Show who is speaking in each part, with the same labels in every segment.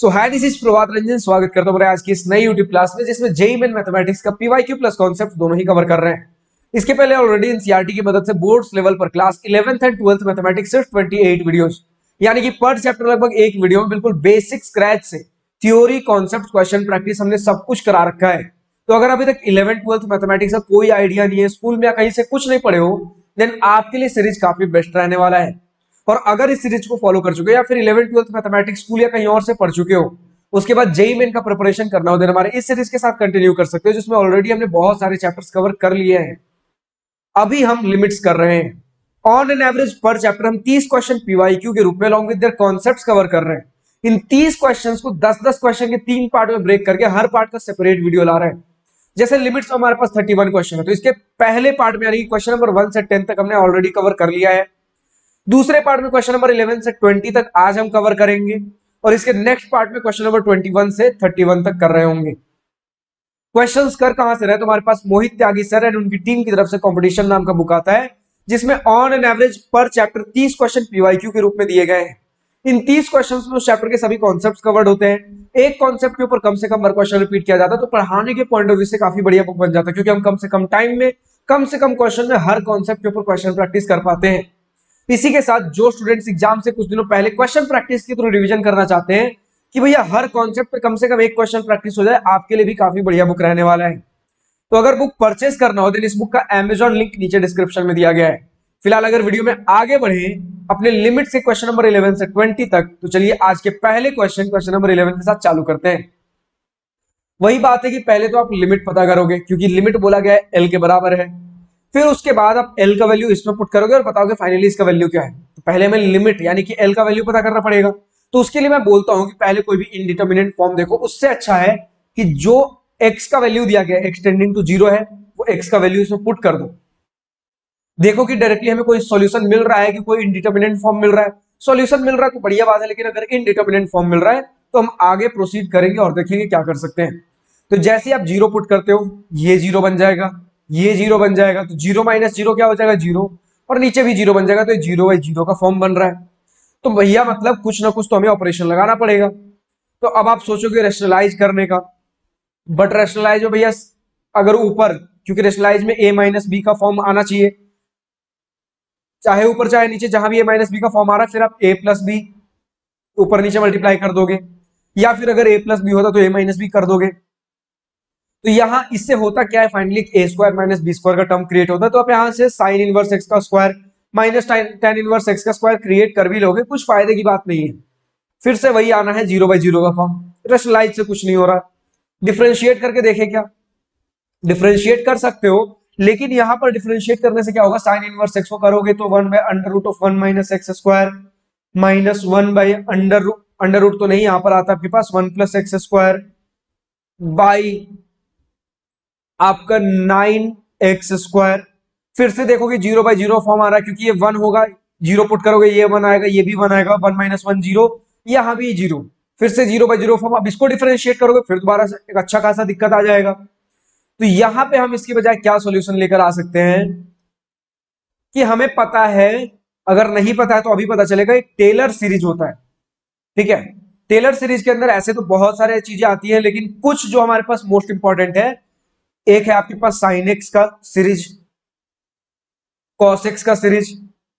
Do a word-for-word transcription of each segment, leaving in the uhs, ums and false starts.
Speaker 1: So hi, this is Prabhat Ranjan. स्वागत करता हूं आज की इस नई यूट्यूब क्लास में, जिसमें जेईई मेन मैथमेटिक्स का पीवाईक्यू प्लस कॉन्सेप्ट दोनों ही कवर कर रहे हैं। इसके पहले ऑलरेडी एनसीईआरटी की मदद से बोर्ड्स लेवल पर class eleventh and twelfth mathematics सिर्फ अट्ठाईस वीडियोस, यानी कि पर चैप्टर लगभग एक वीडियो में बिल्कुल बेसिक स्क्रैच से थ्योरी, कॉन्सेप्ट, क्वेश्चन प्रैक्टिस हमने सब कुछ करा रखा है। तो अगर अभी तक इलेवेंथ ट्वेल्थ मैथमेटिक्स का कोई आइडिया नहीं है, स्कूल में या कहीं से कुछ नहीं पढ़े हो, देन आपके लिए सीरीज काफी बेस्ट रहने वाला है। और अगर इस सीरीज को फॉलो कर चुके हो या फिर इलेवेंथ ट्वेल्थ मैथमेटिक्स स्कूल या कहीं और से पढ़ चुके हो, उसके बाद जेईई मेन का प्रिपरेशन करना हो, देन हमारे इस सीरीज के साथ कंटिन्यू कर सकते हो, जिसमें ऑलरेडी हमने बहुत सारे चैप्टर्स कवर कर लिए हैं। अभी हम लिमिट्स कर रहे हैं। ऑन एन एवरेज पर चैप्टर हम तीस क्वेश्चन पीवाईक्यू के रूप में along with their concepts cover कर रहे हैं। इन तीस क्वेश्चंस को दस दस क्वेश्चन के तीन पार्ट में ब्रेक करके हर पार्ट का सेपरेट वीडियो ला रहे हैं। जैसे लिमिट्स हमारे पास इकतीस क्वेश्चन है, तो इसके पहले पार्ट में यानी कि क्वेश्चन नंबर वन से टेन तक हमने ऑलरेडी कवर कर लिया है। दूसरे पार्ट में क्वेश्चन नंबर इलेवन से ट्वेंटी तक आज हम कवर करेंगे, और इसके नेक्स्ट पार्ट में क्वेश्चन नंबर इक्कीस से इकतीस तक कर रहे होंगे। क्वेश्चंस कर कहां से रहे? तो हमारे पास मोहित त्यागी सर एंड उनकी टीम की तरफ से कंपटीशन नाम का बुक आता है, जिसमें ऑन एन एवरेज पर चैप्टर तीस क्वेश्चन पीवाईक्यू के रूप में दिए गए हैं। इन तीस क्वेश्चंस में उस चैप्टर के सभी कॉन्सेप्ट्स कवर्ड होते हैं। एक कॉन्सेप्ट के ऊपर कम से कम बार क्वेश्चन रिपीट किया जाता है, तो पढ़ाने के पॉइंट ऑफ व्यू से काफी बढ़िया बुक बन जाता है, क्योंकि हम कम से कम टाइम में कम से कम क्वेश्चन में हर कॉन्सेप्ट के ऊपर क्वेश्चन प्रैक्टिस कर पाते हैं। इसी के साथ जो स्टूडेंट्स एग्जाम से कुछ दिनों पहले क्वेश्चन प्रैक्टिस के थ्रू रिवीजन करना चाहते हैं कि भैया हर कॉन्सेप्ट पे कम से कम एक क्वेश्चन प्रैक्टिस हो जाए, आपके लिए भी काफी बढ़िया बुक रहने वाला है। तो अगर बुक परचेस करना हो, तो इस बुक का अमेजॉन लिंक नीचे डिस्क्रिप्शन में दिया गया है। फिलहाल अगर वीडियो में आगे बढ़े अपने लिमिट से क्वेश्चन नंबर इलेवन से ट्वेंटी तक, तो चलिए आज के पहले क्वेश्चन क्वेश्चन नंबर इलेवन के साथ चालू करते हैं। वही बात है कि पहले तो आप लिमिट पता करोगे, क्योंकि लिमिट बोला गया है एल के बराबर है। फिर उसके बाद आप एल का वैल्यू इसमें पुट करोगे और बताओगे फाइनली इसका वैल्यू क्या है। तो पहले हमें लिमिट यानी कि एल का वैल्यू पता करना पड़ेगा। तो उसके लिए मैं बोलता हूं कि पहले कोई भी इनडिटरमिनेट फॉर्म देखो, उससे अच्छा है कि जो एक्स का वैल्यू दिया गया एक्स टेंडिंग टू जीरो है, वो एक्स का वैल्यू इसमें पुट कर दो। देखो कि डायरेक्टली हमें कोई सॉल्यूशन मिल रहा है कि कोई इनडिटरमिनेट फॉर्म मिल रहा है। सॉल्यूशन मिल रहा है तो बढ़िया बात है, लेकिन अगर इनडिटरमिनेट फॉर्म मिल रहा है तो हम आगे प्रोसीड करेंगे और देखेंगे क्या कर सकते हैं। तो जैसे ही आप जीरो पुट करते हो, ये जीरो बन जाएगा, ये जीरो बन जाएगा, तो जीरो माइनस जीरो क्या हो जाएगा? जीरो। और नीचे भी जीरो बन जाएगा, तो जीरो बाई जीरो का फॉर्म बन रहा है। तो भैया मतलब कुछ ना कुछ तो हमें ऑपरेशन लगाना पड़ेगा। तो अब आप सोचोगे रेशनलाइज करने का, बट रेशनलाइज में भैया अगर ऊपर, क्योंकि रेशनलाइज में ए माइनस बी का फॉर्म आना चाहिए, चाहे ऊपर चाहे नीचे, जहां भी ए माइनस बी का फॉर्म आ रहा है, फिर आप ए प्लस बी ऊपर नीचे मल्टीप्लाई कर दोगे, या फिर अगर ए प्लस बी होता तो ए माइनस बी कर दोगे। तो यहां इससे होता क्या है? Finally a square minus B square का टर्म क्रिएट होता है। तो आप यहां से साइन इनवर्स एक्स का square minus tan inverse x का स्क्वायर क्रिएट कर भी लोगे, कुछ फायदे की बात नहीं है। फिर से वही आना है जीरो बाई जीरो का फॉर्म। रेशनलाइज से कुछ नहीं हो रहा। डिफरेंशिएट करके देखे क्या? डिफरेंशिएट कर सकते हो, लेकिन यहां पर डिफरेंशिएट करने से क्या होगा? साइन इनवर्स एक्स को करोगे तो one by under root of one minus x square minus one by under root, under root तो नहीं, यहां पर आता है आपके पास one plus x square by आपका नाइन एक्स स्क्वायर। फिर से देखोगे जीरो बाई जीरो फॉर्म आ रहा है, क्योंकि ये वन होगा, जीरो पुट करोगे ये वन आएगा, ये भी वन आएगा, वन माइनस वन जीरो, यहां भी जीरो। फिर से जीरो बाई जीरो फॉर्म, अब इसको डिफरेंशिएट करोगे फिर दोबारा से एक अच्छा खासा दिक्कत आ जाएगा। तो यहां पे हम इसकी बजाय क्या सॉल्यूशन लेकर आ सकते हैं कि हमें पता है, अगर नहीं पता है तो अभी पता चलेगा, एक टेलर सीरीज होता है। ठीक है, टेलर सीरीज के अंदर ऐसे तो बहुत सारे चीजें आती हैं, लेकिन कुछ जो हमारे पास मोस्ट इंपॉर्टेंट है, एक है आपके पास साइन एक्स का सीरीज, कॉस एक्स का सीरीज,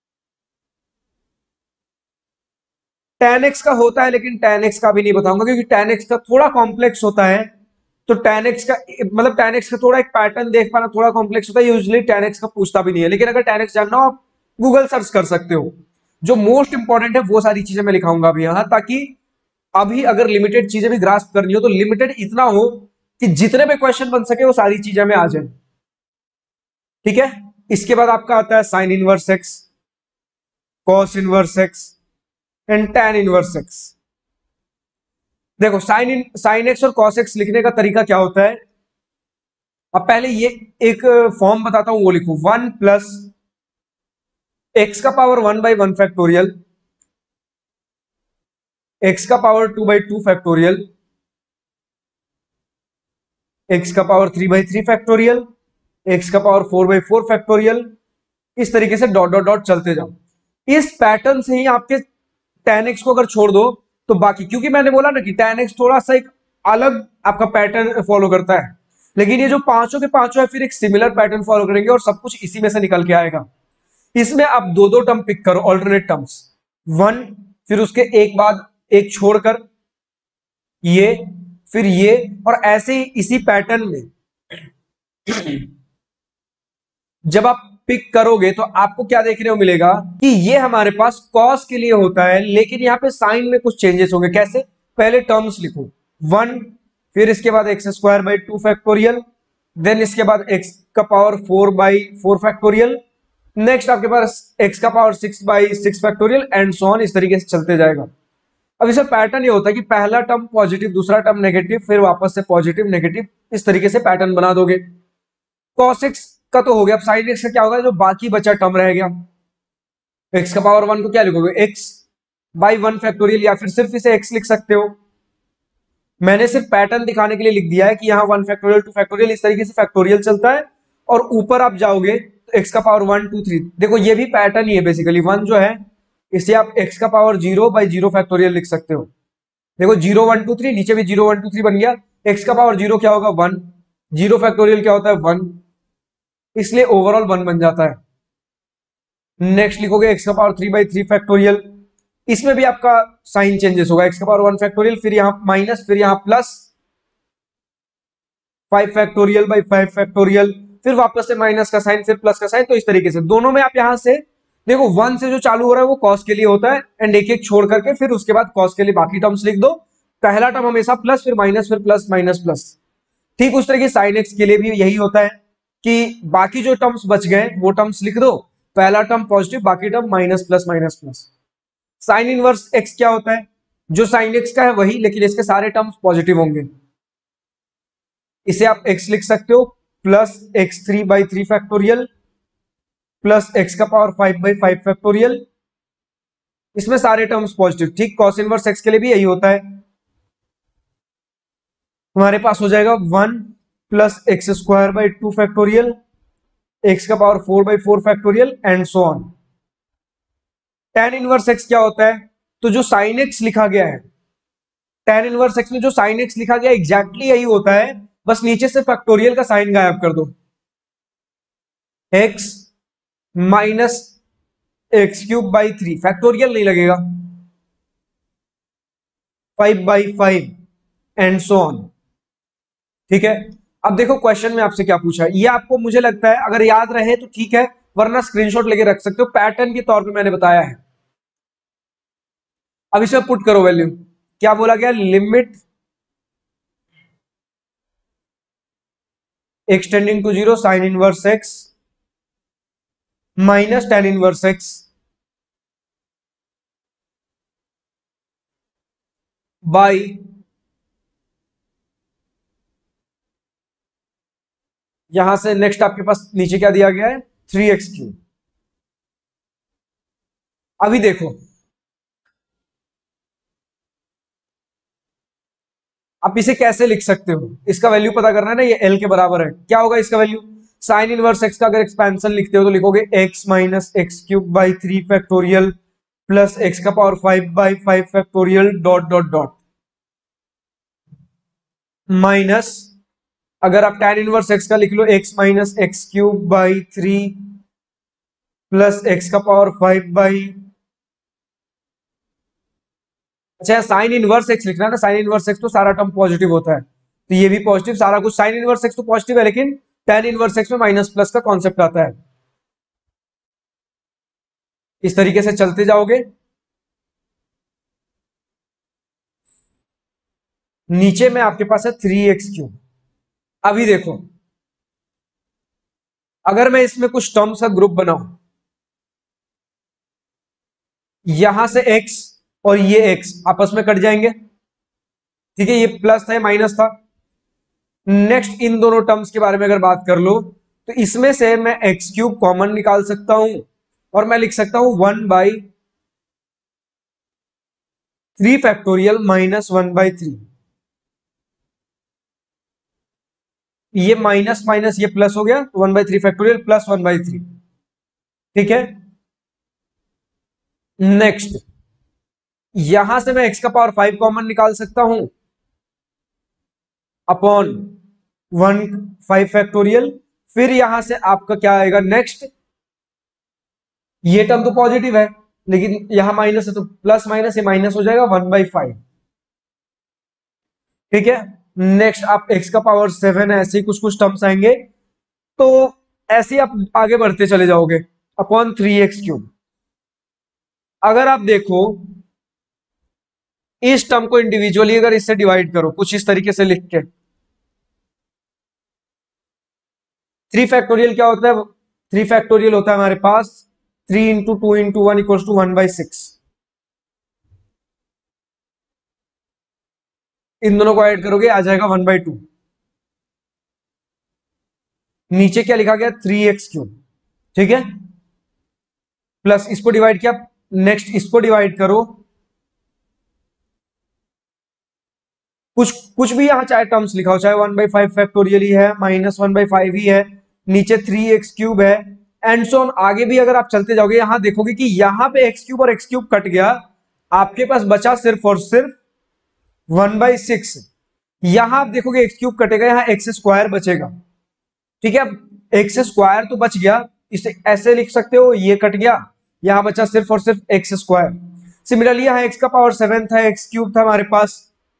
Speaker 1: टेन एक्स का होता है, लेकिन टेन एक्स का भी नहीं बताऊंगा, क्योंकि टेन एक्स का थोड़ा कॉम्प्लेक्स होता है। तो टेन एक्स का मतलब टेन एक्स का थोड़ा एक पैटर्न देख पाना थोड़ा कॉम्प्लेक्स होता है, यूजुअली टेन एक्स का पूछता भी नहीं है। लेकिन अगर टेन एक्स जानना हो, आप गूगल सर्च कर सकते हो। जो मोस्ट इंपॉर्टेंट है वो सारी चीजें मैं लिखाऊंगा अभी यहां, ताकि अभी अगर लिमिटेड चीजें भी ग्रास्प करनी हो तो लिमिटेड इतना हो कि जितने भी क्वेश्चन बन सके वो सारी चीजें में आ जाए। ठीक है, इसके बाद आपका आता है sine inverse x, cos inverse x and tan inverse x. देखो साइन इन साइन एक्स और कॉस एक्स लिखने का तरीका क्या होता है? अब पहले ये एक फॉर्म बताता हूं, वो लिखो, वन प्लस एक्स का power one by one factorial, x का power two by two factorial, x का power three by three factorial, x का power four by four factorial. इस तरीके से डॉट डॉट डॉट चलते जाओ। इस पैटर्न से ही आपके टेन एक्स को अगर छोड़ दो तो बाकी, क्योंकि मैंने बोला ना कि टेन एक्स थोड़ा सा एक अलग आपका पैटर्न फॉलो करता है, लेकिन ये जो पांचों के पांचों है फिर एक सिमिलर पैटर्न फॉलो करेंगे और सब कुछ इसी में से निकल के आएगा। इसमें आप दो दो टर्म पिक करो, ऑल्टरनेट टर्म्स, वन फिर उसके एक बाद एक छोड़कर ये, फिर ये, और ऐसे ही इसी पैटर्न में जब आप पिक करोगे तो आपको क्या देखने को मिलेगा कि ये हमारे पास कॉस के लिए होता है, लेकिन यहाँ पे साइन में कुछ चेंजेस होंगे। कैसे? पहले टर्म्स लिखो, वन, फिर इसके बाद x square by two factorial, then इसके बाद एक्स का power four by four factorial, next आपके पास एक्स का power six by six factorial and so on, इस तरीके से चलते जाएगा। अब इसका पैटर्न ये होता है कि पहला टर्म पॉजिटिव, दूसरा टर्म नेगेटिव, फिर वापस से पॉजिटिव नेगेटिव, इस तरीके से पैटर्न बना दोगे। cos x का तो हो गया, अब sin x का क्या होगा? जो बाकी बचा टर्म रह गया, x का पावर वन को क्या लिखोगे? x बाई वन फैक्टोरियल, या फिर सिर्फ इसे x लिख सकते हो। मैंने सिर्फ पैटर्न दिखाने के लिए लिख दिया है कि यहाँ वन फैक्टोरियल टू फैक्टोरियल इस तरीके से फैक्टोरियल चलता है, और ऊपर आप जाओगे तो x का पावर वन टू थ्री, देखो ये भी पैटर्न ही है बेसिकली। वन जो है इसे आप x का power zero by zero factorial लिख सकते हो। देखो जीरो वन टू थ्री, नीचे भी जीरो वन टू थ्री बन गया। x का पावर जीरो क्या होगा? वन, जीरो फैक्टोरियल क्या होता है? वन, इसलिए ओवरऑल वन बन जाता है। नेक्स्ट लिखोगे x का power three by three factorial, इसमें भी आपका साइन चेंजेस होगा, x का पावर वन फैक्टोरियल, फिर यहां माइनस, फिर यहां plus five factorial by five factorial, फिर वापस से माइनस का साइन, फिर प्लस का साइन। तो इस तरीके से दोनों में आप यहां से देखो, वन से जो चालू हो रहा है वो कॉस के लिए होता है, एंड एक एक छोड़ करके फिर उसके बाद कॉस के लिए बाकी टर्म्स लिख दो। पहला टर्म हमेशा प्लस, फिर माइनस, फिर प्लस, माइनस, प्लस। ठीक उस तरीके साइन एक्स के लिए भी यही होता है कि बाकी जो टर्म्स बच गए वो टर्म्स लिख दो, पहला टर्म पॉजिटिव, बाकी term minus, plus, minus, plus. Sine inverse x क्या होता है? जो साइन एक्स का है वही, लेकिन इसके सारे टर्म्स पॉजिटिव होंगे। इसे आप एक्स लिख सकते हो, plus x three by three factorial, plus x का power five by five factorial, इसमें सारे टर्म्स पॉजिटिव। ठीक कॉस इनवर्स एक्स के लिए भी यही होता है। हमारे पास हो जाएगा one plus x square by two factorial, x का power four by four factorial and so on. Tan inverse x क्या होता है? तो जो साइन एक्स लिखा गया है, टेन इनवर्स एक्स में जो साइन एक्स लिखा गया एग्जैक्टली यही होता है, बस नीचे से फैक्टोरियल का साइन गायब कर दो। X minus x cube by three, factorial नहीं लगेगा, five by five and so on. ठीक है, अब देखो क्वेश्चन में आपसे क्या पूछा है, ये आपको मुझे लगता है अगर याद रहे तो ठीक है, वरना स्क्रीनशॉट लेके रख सकते हो, पैटर्न के तौर पे मैंने बताया है। अब इसे पुट करो वैल्यू, क्या बोला गया? Limit x tending to zero sine inverse x minus tan inverse x by यहां से नेक्स्ट आपके पास नीचे क्या दिया गया है? Three x cube. अभी देखो, आप इसे कैसे लिख सकते हो? इसका वैल्यू पता करना है ना, ये एल के बराबर है। क्या होगा इसका वैल्यू? साइन इनवर्स एक्स का अगर एक्सपेंशन लिखते हो तो लिखोगे x minus x cube by three factorial plus x का power five by five factorial dot dot dot minus, अगर आप tan इनवर्स एक्स का लिख लो x minus x cube by three plus x का पावर फाइव बाई, अच्छा sine inverse x लिखना है ना, साइन इनवर्स एक्स तो सारा टर्म पॉजिटिव होता है, तो ये भी पॉजिटिव, सारा कुछ साइन इनवर्स एक्स तो पॉजिटिव है, लेकिन tan इनवर्स एक्स में माइनस प्लस का कॉन्सेप्ट आता है। इस तरीके से चलते जाओगे, नीचे में आपके पास है थ्री एक्स क्यूब। अभी देखो, अगर मैं इसमें कुछ टर्म्स का ग्रुप बनाऊं, यहां से x और ये x आपस में कट जाएंगे, ठीक है, ये प्लस था माइनस था। नेक्स्ट इन दोनों टर्म्स के बारे में अगर बात कर लो तो इसमें से मैं एक्स क्यूब कॉमन निकाल सकता हूं और मैं लिख सकता हूं one by three factorial minus one by three, ये माइनस माइनस ये प्लस हो गया, one by three factorial plus one by three. ठीक है, नेक्स्ट यहां से मैं x का पावर फाइव कॉमन निकाल सकता हूं अपॉन वन फाइव फैक्टोरियल। फिर यहां से आपका क्या आएगा नेक्स्ट, ये टर्म तो पॉजिटिव है लेकिन यहां माइनस है तो प्लस माइनस ये माइनस हो जाएगा वन बाई फाइव। ठीक है, नेक्स्ट आप x का पावर सेवन है, ऐसे ही कुछ कुछ टर्म्स आएंगे तो ऐसे ही आप आगे बढ़ते चले जाओगे अपॉन थ्री एक्स क्यूब। अगर आप देखो इस टर्म को इंडिविजुअली अगर इससे डिवाइड करो कुछ इस तरीके से लिख के, थ्री फैक्टोरियल क्या होता है, थ्री फैक्टोरियल होता है हमारे पास three into two into one equal to one by six. इन दोनों को ऐड करोगे आ जाएगा वन बाई टू। नीचे क्या लिखा गया थ्री एक्स क्यूब। ठीक है, प्लस इसको डिवाइड किया, नेक्स्ट इसको डिवाइड करो, कुछ कुछ भी यहां चाहे टर्म्स लिखा हो, चाहे वन बाई फाइव फैक्टोरियल ही है, माइनस वन बाई फाइव ही है, नीचे थ्री एक्स क्यूब है एंड सो ऑन। आगे भी अगर आप चलते जाओगे यहां देखोगे कि यहां पे एक्स क्यूब और एक्स क्यूब कट गया, आपके पास बचा सिर्फ और सिर्फ वन बाई सिक्स। यहां आप देखोगे एक्स क्यूब कटेगा, यहां एक्स स्क्वायर बचेगा। ठीक है, एक्स स्क्वायर तो बच गया, इसे ऐसे लिख सकते हो ये कट गया, यहां बचा सिर्फ और सिर्फ एक्स स्क्वायर। सिमिलरली यहां एक्स का पावर सेवन था, एक्स क्यूब था हमारे पास,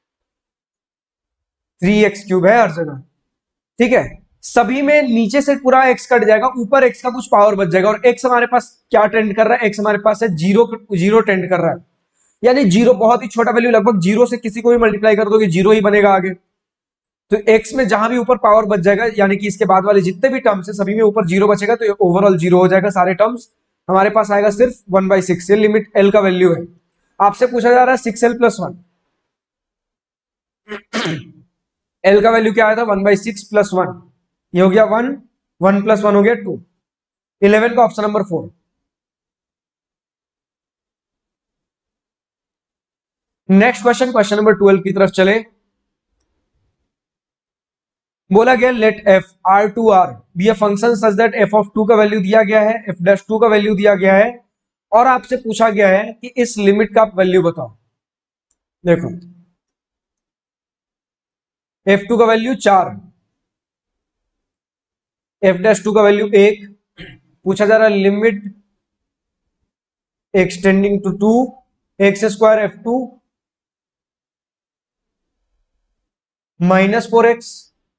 Speaker 1: थ्री एक्स क्यूब है हर जगह। ठीक है, सभी में नीचे से पूरा एक्स कट जाएगा, ऊपर एक्स का कुछ पावर बच जाएगा और एक्स हमारे पास क्या टेंड कर रहा है, एक्स हमारे पास है जीरो, जीरो टेंड कर रहा है, यानी जीरो बहुत ही छोटा वैल्यू, लगभग जीरो से किसी को भी मल्टीप्लाई कर दोगे जीरो ही बनेगा आगे। तो एक्स में जहां भी ऊपर पावर बच जाएगा, यानी कि इसके बाद वाले जितने भी टर्म्स है सभी में ऊपर जीरो बचेगा, तो ओवरऑल जीरो हो जाएगा सारे टर्म्स। हमारे पास आएगा सिर्फ वन बाई सिक्स, ये लिमिट एल का वैल्यू है। आपसे पूछा जा रहा है six l plus one, l का वैल्यू क्या आया था one by six plus one, ये हो गया वन, वन प्लस वन हो गया टू। इलेवन का option number four. Next question, question number twelve की तरफ चले। बोला गया let f r to r be a function such that f of two का वैल्यू दिया गया है, एफ डैश टू का वैल्यू दिया गया है और आपसे पूछा गया है कि इस लिमिट का आप वैल्यू बताओ। देखो एफ टू का वैल्यू चार, एफ डैश टू का वैल्यू एक, पूछा जा रहा है limit extending to two x square f two minus four x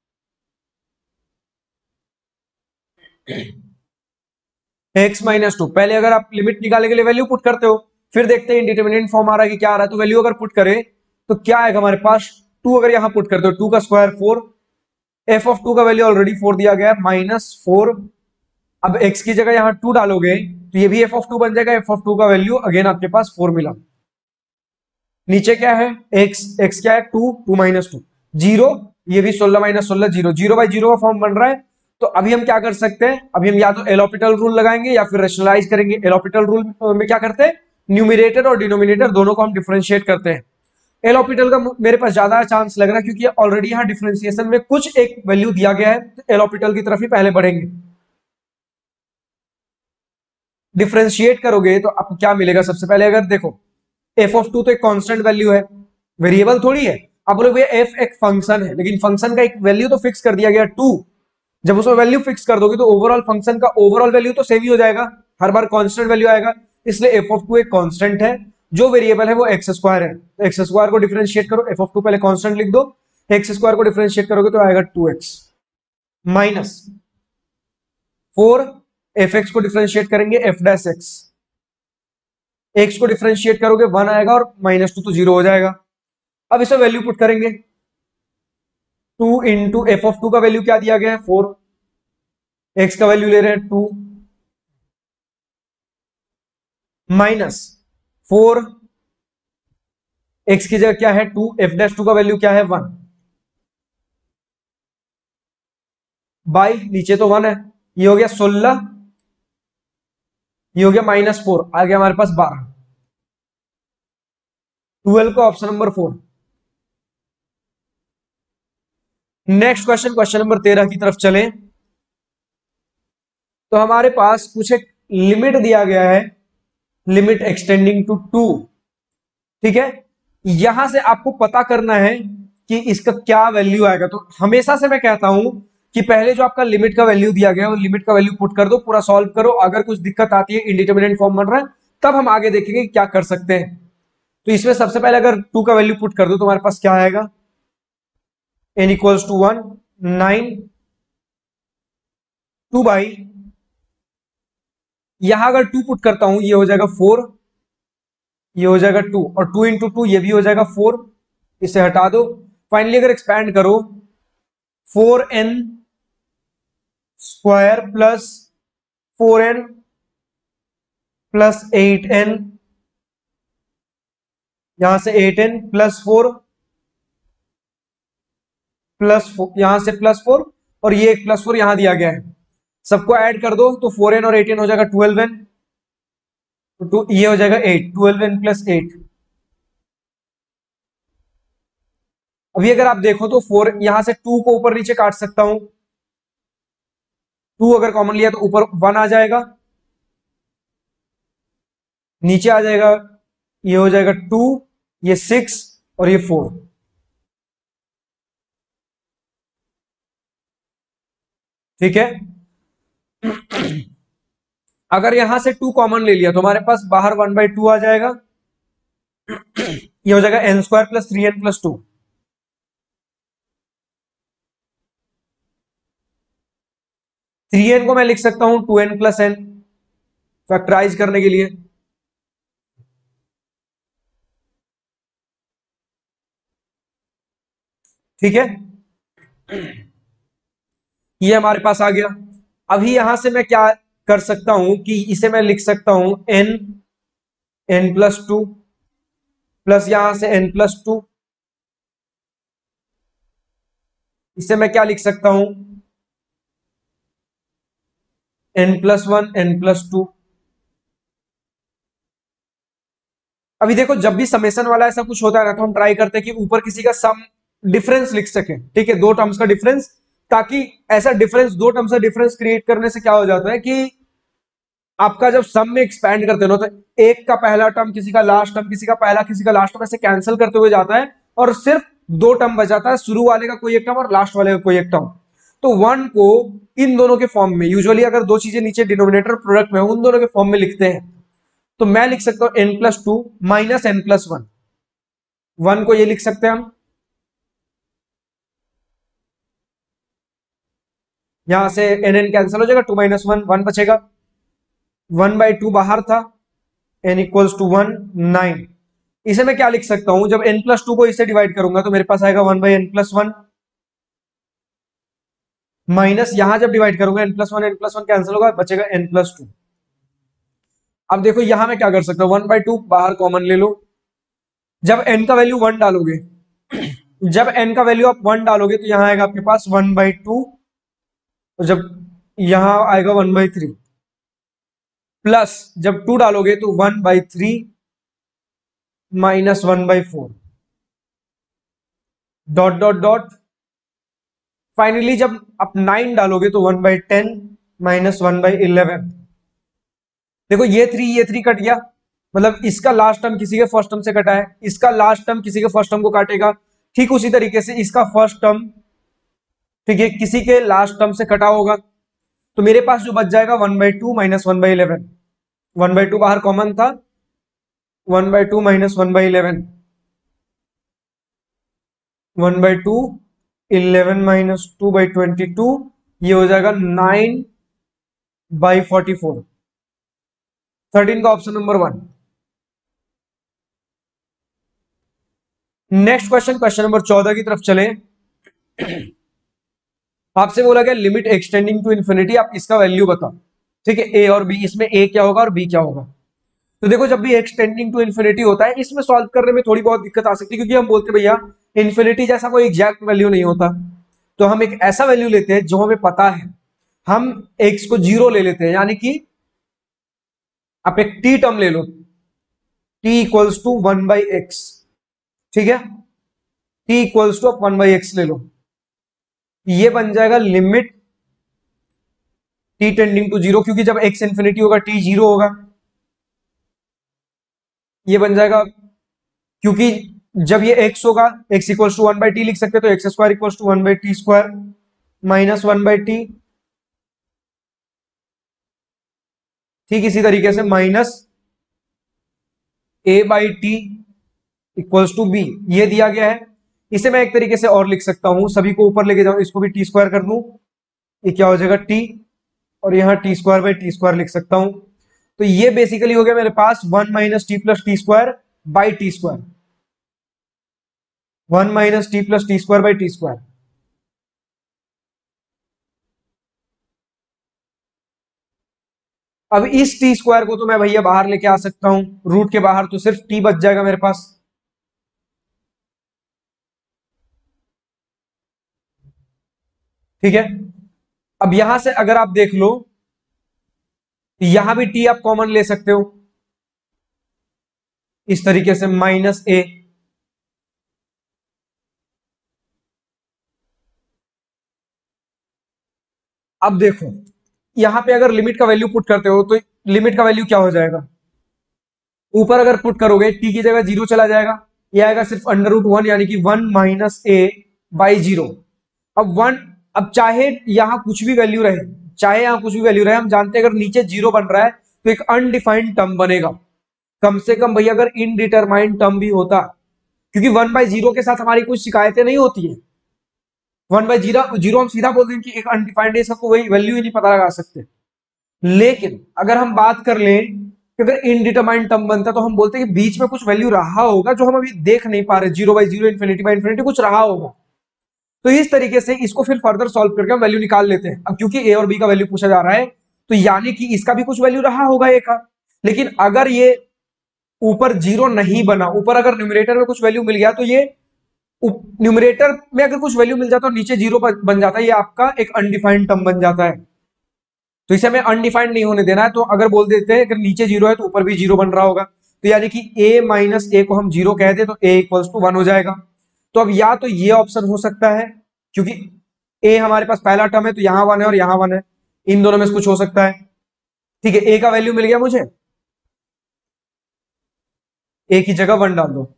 Speaker 1: x minus two. पहले अगर आप लिमिट निकालने के लिए वैल्यू पुट करते हो, फिर देखते हैं इंडिटरमिनेट फॉर्म आ रहा है कि क्या आ रहा है, तो वैल्यू अगर पुट करें तो क्या आएगा हमारे पास, टू अगर यहां पुट करते हो टू का square four, f of two का वैल्यू ऑलरेडी फोर दिया गया है माइनस फोर। अब एक्स की जगह यहां टू डालोगे तो ये भी एफ ऑफ टू बन जाएगा, एफ ऑफ टू का वैल्यू अगेन आपके पास फोर मिला। नीचे क्या है एक्स, एक्स क्या है two, two minus two zero, ये भी सोलह माइनस सोलह जीरो, जीरो बाई जीरो का फॉर्म बन रहा है। तो अभी हम क्या कर सकते हैं, अभी हम या तो एलोपिटल रूल लगाएंगे या फिर रेशनलाइज करेंगे। एलोपिटल रूल में क्या करते हैं, न्यूमिनेटर और डिनोमिनेटर दोनों को हम डिफरेंशिएट करते हैं। एलोपिटल का मेरे पास ज्यादा चांस लग रहा है क्योंकि ऑलरेडी यहाँ डिफरेंशिएशन में कुछ एक वैल्यू दिया गया है, तो एलोपिटल की तरफ ही पहले बढ़ेंगे। डिफरेंशिएट करोगे तो आपको क्या मिलेगा, सबसे पहले अगर देखो एफ ऑफ टू तो एक कांस्टेंट वैल्यू है, वेरिएबल थोड़ी है। आप बोलोगे एफ एक फंक्शन है, लेकिन फंक्शन का एक वैल्यू तो फिक्स कर दिया गया टू। जब उसमें वैल्यू फिक्स कर दोगे तो ओवरऑल फंक्शन का ओवरऑल वैल्यू तो सेम ही हो जाएगा, हर बार कांस्टेंट वैल्यू आएगा। इसलिए एफ ऑफ टू एक कांस्टेंट है, जो वेरिएबल है वो एक्स स्क्वायर है। तो एक्स स्क्वायर को डिफरेंशिएट करो, एफ ऑफ टू पहले कांस्टेंट लिख दो, एक्स स्क्वायर को डिफरेंशिएट करोगे तो आएगा two x minus four, f x को डिफरेंशिएट करेंगे एफ डैश एक्स, एक्स को डिफरेंशिएट करोगे वन आएगा और माइनस टू तो जीरो हो जाएगा। अब इसे वैल्यू पुट करेंगे, two into f of two का वैल्यू क्या दिया गया है फोर, एक्स का वैल्यू ले रहे हैं टू माइनस फोर, एक्स की जगह क्या है टू, एफ डैश टू का वैल्यू क्या है वन, बाई नीचे तो वन है, ये हो गया सोलह, ये हो गया माइनस फोर, आ गया हमारे पास बारह। ट्वेल्व का option number four. Next question, question number तेरह की तरफ चलें। तो हमारे पास कुछ एक लिमिट दिया गया है, लिमिट एक्सटेंडिंग टू टू। ठीक है, यहां से आपको पता करना है कि इसका क्या वैल्यू आएगा। तो हमेशा से मैं कहता हूं कि पहले जो आपका लिमिट का वैल्यू दिया गया है वो लिमिट का वैल्यू पुट कर दो, पूरा सॉल्व करो। अगर कुछ दिक्कत आती है, इंडिटरमिनेट फॉर्म बन रहा है, तब हम आगे देखेंगे कि क्या कर सकते हैं। तो इसमें सबसे पहले अगर टू का वैल्यू पुट कर दो तो हमारे पास क्या आएगा, n equals to one, nine, two by, यहां अगर टू पुट करता हूं ये हो जाएगा फोर, ये हो जाएगा टू, और टू इंटू टू ये भी हो जाएगा फोर, इसे हटा दो। फाइनली अगर एक्सपैंड करो, four n square plus four n plus eight n, यहां से eight n plus four plus यहां से प्लस फोर, और ये एक प्लस फोर यहां दिया गया है, सबको ऐड कर दो तो फोर एन और एट एन हो जाएगा ट्वेल्व एन, तो ये हो जाएगा eight, twelve N plus eight. अभी अगर आप देखो तो फोर, यहां से टू को ऊपर नीचे काट सकता हूं, टू अगर कॉमन लिया तो ऊपर वन आ जाएगा, नीचे आ जाएगा, ये हो जाएगा टू, ये सिक्स और ये फोर। ठीक है, अगर यहां से टू कॉमन ले लिया तो हमारे पास बाहर वन बाई टू आ जाएगा, ये हो जाएगा N square plus three N plus two. Three N को मैं लिख सकता हूं two N plus N, factorise करने के लिए। ठीक है, ये हमारे पास आ गया। अभी यहां से मैं क्या कर सकता हूं कि इसे मैं लिख सकता हूं N, N plus two plus यहां से एन प्लस टू, इसे मैं क्या लिख सकता हूं, N plus one, N plus two. अभी देखो जब भी समेशन वाला ऐसा कुछ होता है ना, तो हम ट्राई करते हैं कि ऊपर किसी का सम डिफरेंस लिख सके। ठीक है, दो टर्म्स का डिफरेंस, ताकि ऐसा डिफरेंस, दो टर्म्स का डिफरेंस क्रिएट करने से क्या हो जाता है कि आपका जब सम में एक्सपैंड करते हो तो एक का पहला टर्म किसी का लास्ट टर्म, किसी का पहला किसी का लास्ट टर्म, ऐसे कैंसिल करते हुए जाता है और सिर्फ दो टर्म बच जाता है, शुरू वाले का कोई एक टर्म और लास्ट वाले का कोई एक टर्म। तो वन को इन दोनों के फॉर्म में, यूजुअली अगर दो चीजें नीचे डिनोमिनेटर प्रोडक्ट में उन दोनों के फॉर्म में लिखते हैं, तो मैं लिख सकता हूं N plus two minus N plus one. One को ये लिख सकते हैं हम, यहां से एन एन कैंसिल हो जाएगा, टू माइनस वन, वन बचेगा, वन बाई टू बाहर था, N equals to one, nine. इसे मैं क्या लिख सकता हूं, जब एन प्लस टू को इससे डिवाइड करूंगा तो मेरे पास आएगा one by N plus one, minus यहां जब डिवाइड करूंगा N plus one, N plus one cancel होगा, बचेगा एन प्लस टू। अब देखो यहां मैं क्या कर सकता हूं, वन बाई टू बाहर कॉमन ले लो, जब एन का वैल्यू वन डालोगे जब एन का वैल्यू आप वन डालोगे तो यहां आएगा आपके पास वन बाई टू, और जब यहां आएगा वन बाई थ्री, प्लस जब टू डालोगे तो one by three minus one by four, dot dot dot. Finally जब आप नाइन डालोगे तो one by ten minus one by eleven. देखो ये थ्री ये थ्री कट गया, मतलब इसका लास्ट टर्म किसी के फर्स्ट टर्म से कटा है, इसका लास्ट टर्म किसी के फर्स्ट टर्म को काटेगा, ठीक उसी तरीके से इसका फर्स्ट टर्म, ठीक है, किसी के लास्ट टर्म से कटा होगा। तो मेरे पास जो बच जाएगा one by two minus one by eleven, one by two बाहर कॉमन था, one by two minus one by eleven, one by two, eleven minus two by twenty two, ये हो जाएगा nine by forty four. Thirteen का option number one. Next question, question number चौदह की तरफ चले। आपसे बोला गया लिमिट एक्सटेंडिंग टू इन्फिनिटी, आप इसका वैल्यू बताओ। ठीक है, ए और बी, इसमें ए क्या होगा और बी क्या होगा। तो देखो जब भी एक्सटेंडिंग टू इन्फिनिटी होता है, इसमें सॉल्व करने में थोड़ी बहुत दिक्कत आ सकती है, क्योंकि हम बोलते भैया इन्फिनिटी जैसा कोई एग्जैक्ट वैल्यू नहीं होता, तो हम एक ऐसा वैल्यू लेते हैं जो हमें पता है, हम एक्स को जीरो ले लेते हैं, यानी कि आप एक टी टर्म ले लो, T equals to one by X. ठीक है, T equals to one by X ले लो, ये बन जाएगा limit T tending to zero, क्योंकि जब एक्स इंफिनिटी होगा टी जीरो होगा, ये बन जाएगा, क्योंकि जब ये x होगा, x equals to one by T लिख सकते हैं, तो x square equals to one by T square minus one by T. ठीक इसी तरीके से minus A by T equals to B, ये दिया गया है। इसे मैं एक तरीके से और लिख सकता हूं, सभी को ऊपर लेके जाऊं, इसको भी टी स्क्वायर कर दूं, ये क्या हो जाएगा टी, और यहां T square by T square लिख सकता हूं। तो ये बेसिकली हो गया मेरे पास one minus T plus T square by T square, one minus T plus T square by T square. अब इस टी स्क्वायर को तो मैं भैया बाहर लेके आ सकता हूं, रूट के बाहर, तो सिर्फ टी बच जाएगा मेरे पास। ठीक है, अब यहां से अगर आप देख लो, यहां भी टी आप कॉमन ले सकते हो इस तरीके से, माइनस ए। अब देखो यहां पे अगर लिमिट का वैल्यू पुट करते हो तो लिमिट का वैल्यू क्या हो जाएगा, ऊपर अगर पुट करोगे टी की जगह जीरो चला जाएगा, ये आएगा सिर्फ अंडर रूट वन, यानी कि one minus A by zero. अब वन, अब चाहे यहां कुछ भी वैल्यू रहे, चाहे यहां कुछ भी वैल्यू रहे, हम जानते हैं अगर नीचे जीरो बन रहा है तो एक अनडिफाइंड टर्म बनेगा। कम से कम भैया अगर इनडिटरमाइंड टर्म भी होता, क्योंकि वन बाई जीरो के साथ हमारी कुछ शिकायतें नहीं होती है, वन बाई जीरो जीरो हम सीधा बोल दें कि एक अनडिफाइंड है, इसका कोई वैल्यू ही नहीं पता लगा सकते। लेकिन अगर हम बात कर लें कि अगर इनडिटरमाइंड टर्म बनता तो हम बोलते हैं कि बीच में कुछ वैल्यू रहा होगा जो हम अभी देख नहीं पा रहे, zero by zero, infinity by infinity कुछ रहा होगा। तो इस तरीके से इसको फिर फर्दर सॉल्व करके हम वैल्यू निकाल लेते हैं। अब क्योंकि ए और बी का वैल्यू पूछा जा रहा है, तो यानी कि इसका भी कुछ वैल्यू रहा होगा ए का। लेकिन अगर ये ऊपर जीरो नहीं बना, ऊपर अगर न्यूमरेटर में कुछ वैल्यू मिल गया, तो ये न्यूमरेटर में अगर कुछ वैल्यू मिल जाता और नीचे जीरो बन जाता है, ये आपका एक अनडिफाइंड टर्म बन जाता है। तो इसे हमें अनडिफाइंड नहीं होने देना है, तो अगर बोल देते हैं अगर नीचे जीरो है तो ऊपर भी जीरो बन रहा होगा, तो यानी कि a माइनस ए को हम जीरो कह दे तो a इक्वल्स टू वन हो जाएगा। तो अब या तो ये ऑप्शन हो सकता है, क्योंकि a हमारे पास पहला टर्म है तो यहां वन है और यहां वन है, इन दोनों में से कुछ हो सकता है। ठीक है, a का वैल्यू मिल गया मुझे, a की जगह वन डाल दो।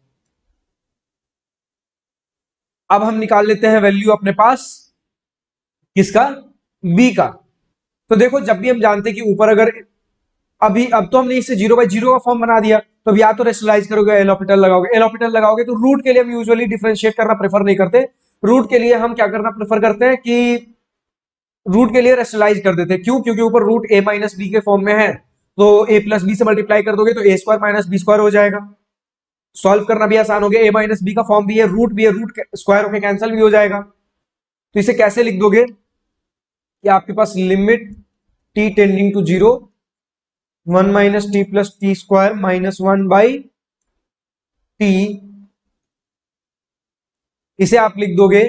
Speaker 1: अब हम निकाल लेते हैं वैल्यू अपने पास किसका, b का। तो देखो जब भी हम जानते हैं कि ऊपर अगर अभी, अब तो हमने इससे जीरो बाई जीरो का फॉर्म बना दिया, तो अब या तो रेशनलाइज करोगे, एल ऑपिटल लगाओगे, एल ऑपिटल लगाओगे तो रूट के लिए हम यूजुअली डिफरेंशिएट करना प्रेफर नहीं करते, रूट के लिए हम क्या करना प्रेफर करते हैं कि रूट के लिए रेशनलाइज कर देते हैं। क्यों, क्योंकि ऊपर रूट ए माइनस बी के फॉर्म में है, तो ए प्लस बी से मल्टीप्लाई कर दोगे तो A square minus B square हो जाएगा। सॉल्व करना भी आसान हो गया, ए माइनस बी का फॉर्म भी है, रूट भी है, रूट स्क्वायर होकर कैंसिल भी हो जाएगा। तो इसे कैसे लिख दोगे कि आपके पास limit T tending to zero, one minus T plus T square minus one by T, इसे आप लिख दोगे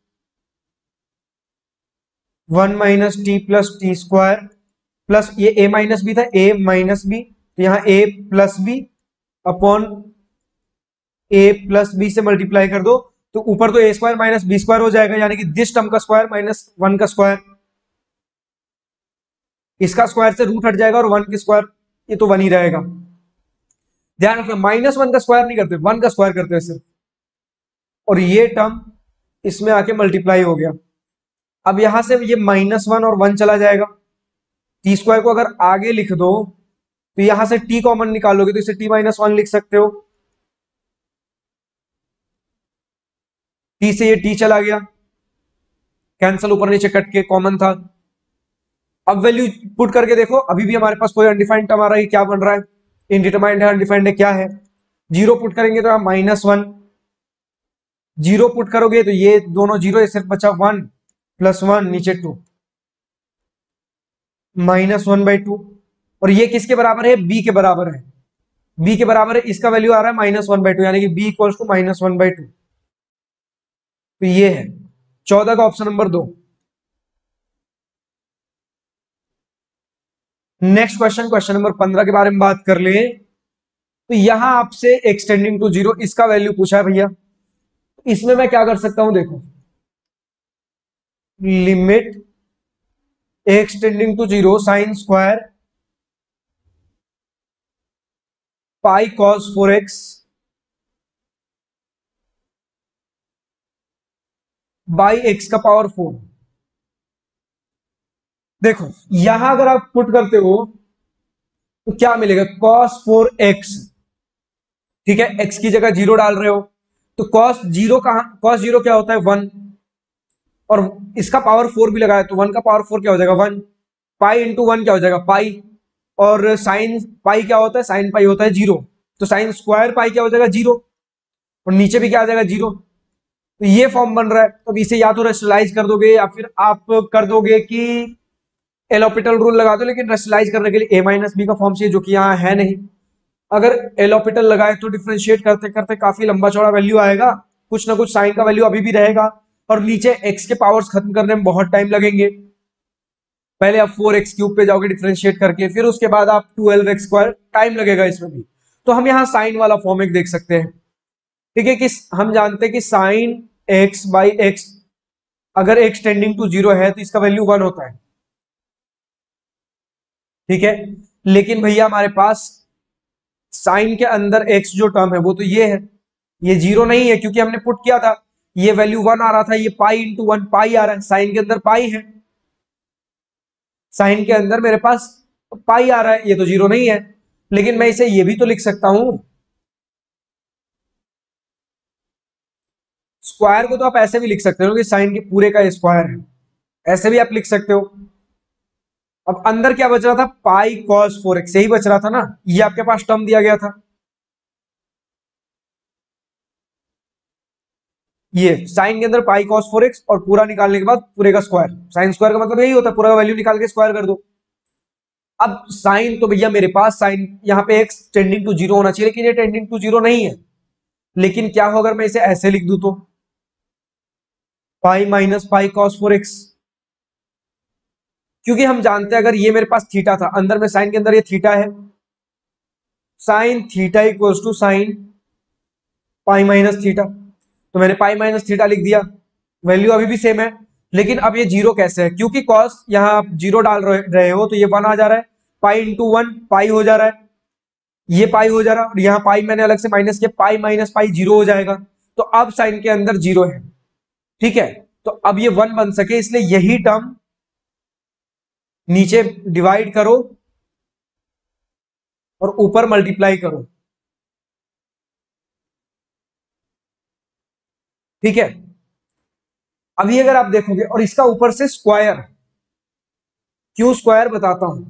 Speaker 1: one minus T plus T square plus, ये a माइनस बी था, a माइनस बी, तो यहां a plus B upon a plus B से multiply कर दो, तो ऊपर तो a square minus B square हो जाएगा, यानी कि दिस टर्म का स्क्वायर माइनस वन का स्क्वायर, इसका स्क्वायर से रूट हट जाएगा और वन के स्क्वायर ये तो वन ही रहेगा। ध्यान रखना माइनस वन का स्क्वायर नहीं करते, वन का स्क्वायर करते हैं सिर्फ, और ये टर्म इसमें आके मल्टीप्लाई हो गया। अब यहां से ये माइनस वन और वन चला जाएगा, टी स्क्वायर को अगर आगे लिख दो तो यहां से टी कॉमन निकालोगे तो इसे टी माइनस वन लिख सकते हो, टी से ये टी चला गया, कैंसल ऊपर नीचे कट के, कॉमन था। अब वैल्यू पुट करके देखो, अभी भी हमारे पास कोई अनडिफाइंड टर्म आ रहा है, क्या बन रहा है, इनडिटरमाइंड है, अनडिफाइंड है, क्या है, जीरो पुट करेंगे तो माइनस वन, जीरो पुट करोगे तो ये दोनों जीरो, ये सिर्फ बचा वन प्लस वन, नीचे two, minus one by two, और ये किसके बराबर है, बी के बराबर है, बी के बराबर है, इसका वैल्यू आ रहा है माइनस वन बाई टू, यानी कि B equals to minus one by two. तो ये है चौदह का ऑप्शन नंबर दो। नेक्स्ट क्वेश्चन, क्वेश्चन नंबर पंद्रह के बारे में बात कर ले, तो यहां आपसे एक्सटेंडिंग टू जीरो इसका वैल्यू पूछा है भैया। इसमें मैं क्या कर सकता हूं, देखो limit extending to zero sine square pi cos four X by x का पावर फोर। देखो यहां अगर आप पुट करते हो तो क्या मिलेगा, कॉस फोर एक्स। ठीक है, एक्स की जगह जीरो डाल रहे हो तो कॉस जीरो कहां, कॉस जीरो क्या होता है वन, और इसका पावर फोर भी लगाया तो वन का पावर फोर क्या हो जाएगा वन, पाई इंटू वन क्या हो जाएगा पाई, और साइन पाई क्या होता है, साइन पाई होता है जीरो, तो साइन स्क्वायर पाई क्या हो जाएगा जीरो, और नीचे भी क्या आ जाएगा जीरो। तो ये फॉर्म बन रहा है, तो इसे या तो रेशनलाइज कर दोगे या फिर आप कर दोगे कि एलोपिटल रूल लगा दो, लेकिन रेशनलाइज करने के लिए ए माइनस बी का फॉर्म चाहिए जो कि यहाँ है नहीं। अगर एलोपिटल लगाए तो डिफरेंशिएट करते करते काफी लंबा चौड़ा वैल्यू आएगा, कुछ ना कुछ साइन का वैल्यू अभी भी रहेगा, और नीचे एक्स के पावर्स खत्म करने में बहुत टाइम लगेंगे। पहले आप फोर एक्स क्यूब पे जाओगे डिफरेंशिएट करके, फिर उसके बाद आप ट्वेल्व एक्स स्क्वायर, टाइम लगेगा इसमें भी। तो हम यहाँ साइन वाला फॉर्म एक देख सकते हैं। ठीक है, कि हम जानते हैं कि साइन एक्स बाई एक्स, अगर एक्स टेंडिंग टू जीरो है तो इसका वैल्यू वन होता है। ठीक है, लेकिन भैया हमारे पास साइन के अंदर एक्स जो टर्म है वो तो ये है, ये जीरो नहीं है क्योंकि हमने पुट किया था, ये वैल्यू वन आ रहा था, ये पाई इंटू वन पाई आ रहा है, साइन के अंदर पाई है, साइन के अंदर मेरे पास पाई आ रहा है, ये तो जीरो नहीं है। लेकिन मैं इसे ये भी तो लिख सकता हूं, स्क्वायर को तो आप ऐसे भी लिख सकते हो कि साइन के पूरे का स्क्वायर है, ऐसे भी आप लिख सकते हो। अब अंदर क्या बच रहा था, पाई कॉस फोर एक्स, यही बच रहा था ना, ये आपके पास टर्म दिया गया था, ये साइन के अंदर पाई कॉस फोर एक्स, और पूरा निकालने के बाद पूरे का स्क्वायर, साइन स्क्वायर का मतलब यही होता है पूरा का वैल्यू निकाल के स्क्वायर कर दो। अब साइन तो भैया मेरे पास साइन यहाँ पे एक्स टेंडिंग टू जीरो होना चाहिए, लेकिन ये टेंडिंग टू जीरो नहीं है। लेकिन क्या हो अगर मैं इसे ऐसे लिख दूं तो, pi minus pi cos four X, क्योंकि हम जानते हैं अगर ये मेरे पास थीटा था, अंदर में साइन के अंदर ये थीटा है, sine theta equals to sine pi minus theta, तो मैंने पाई माइनस थीटा लिख दिया, वैल्यू अभी भी सेम है। लेकिन अब ये जीरो कैसे है, क्योंकि कॉस यहां आप जीरो डाल रहे हो तो ये वन आ जा रहा है, पाई इंटू वन पाई हो जा रहा है, ये पाई हो जा रहा है, और यहाँ पाई मैंने अलग से माइनस किया, पाई माइनस पाई जीरो हो जाएगा। तो अब साइन के अंदर जीरो है। ठीक है, तो अब ये वन बन सके इसलिए यही टर्म नीचे डिवाइड करो और ऊपर मल्टीप्लाई करो। ठीक है, अभी अगर आप देखोगे और इसका ऊपर से स्क्वायर, क्यों स्क्वायर बताता हूं।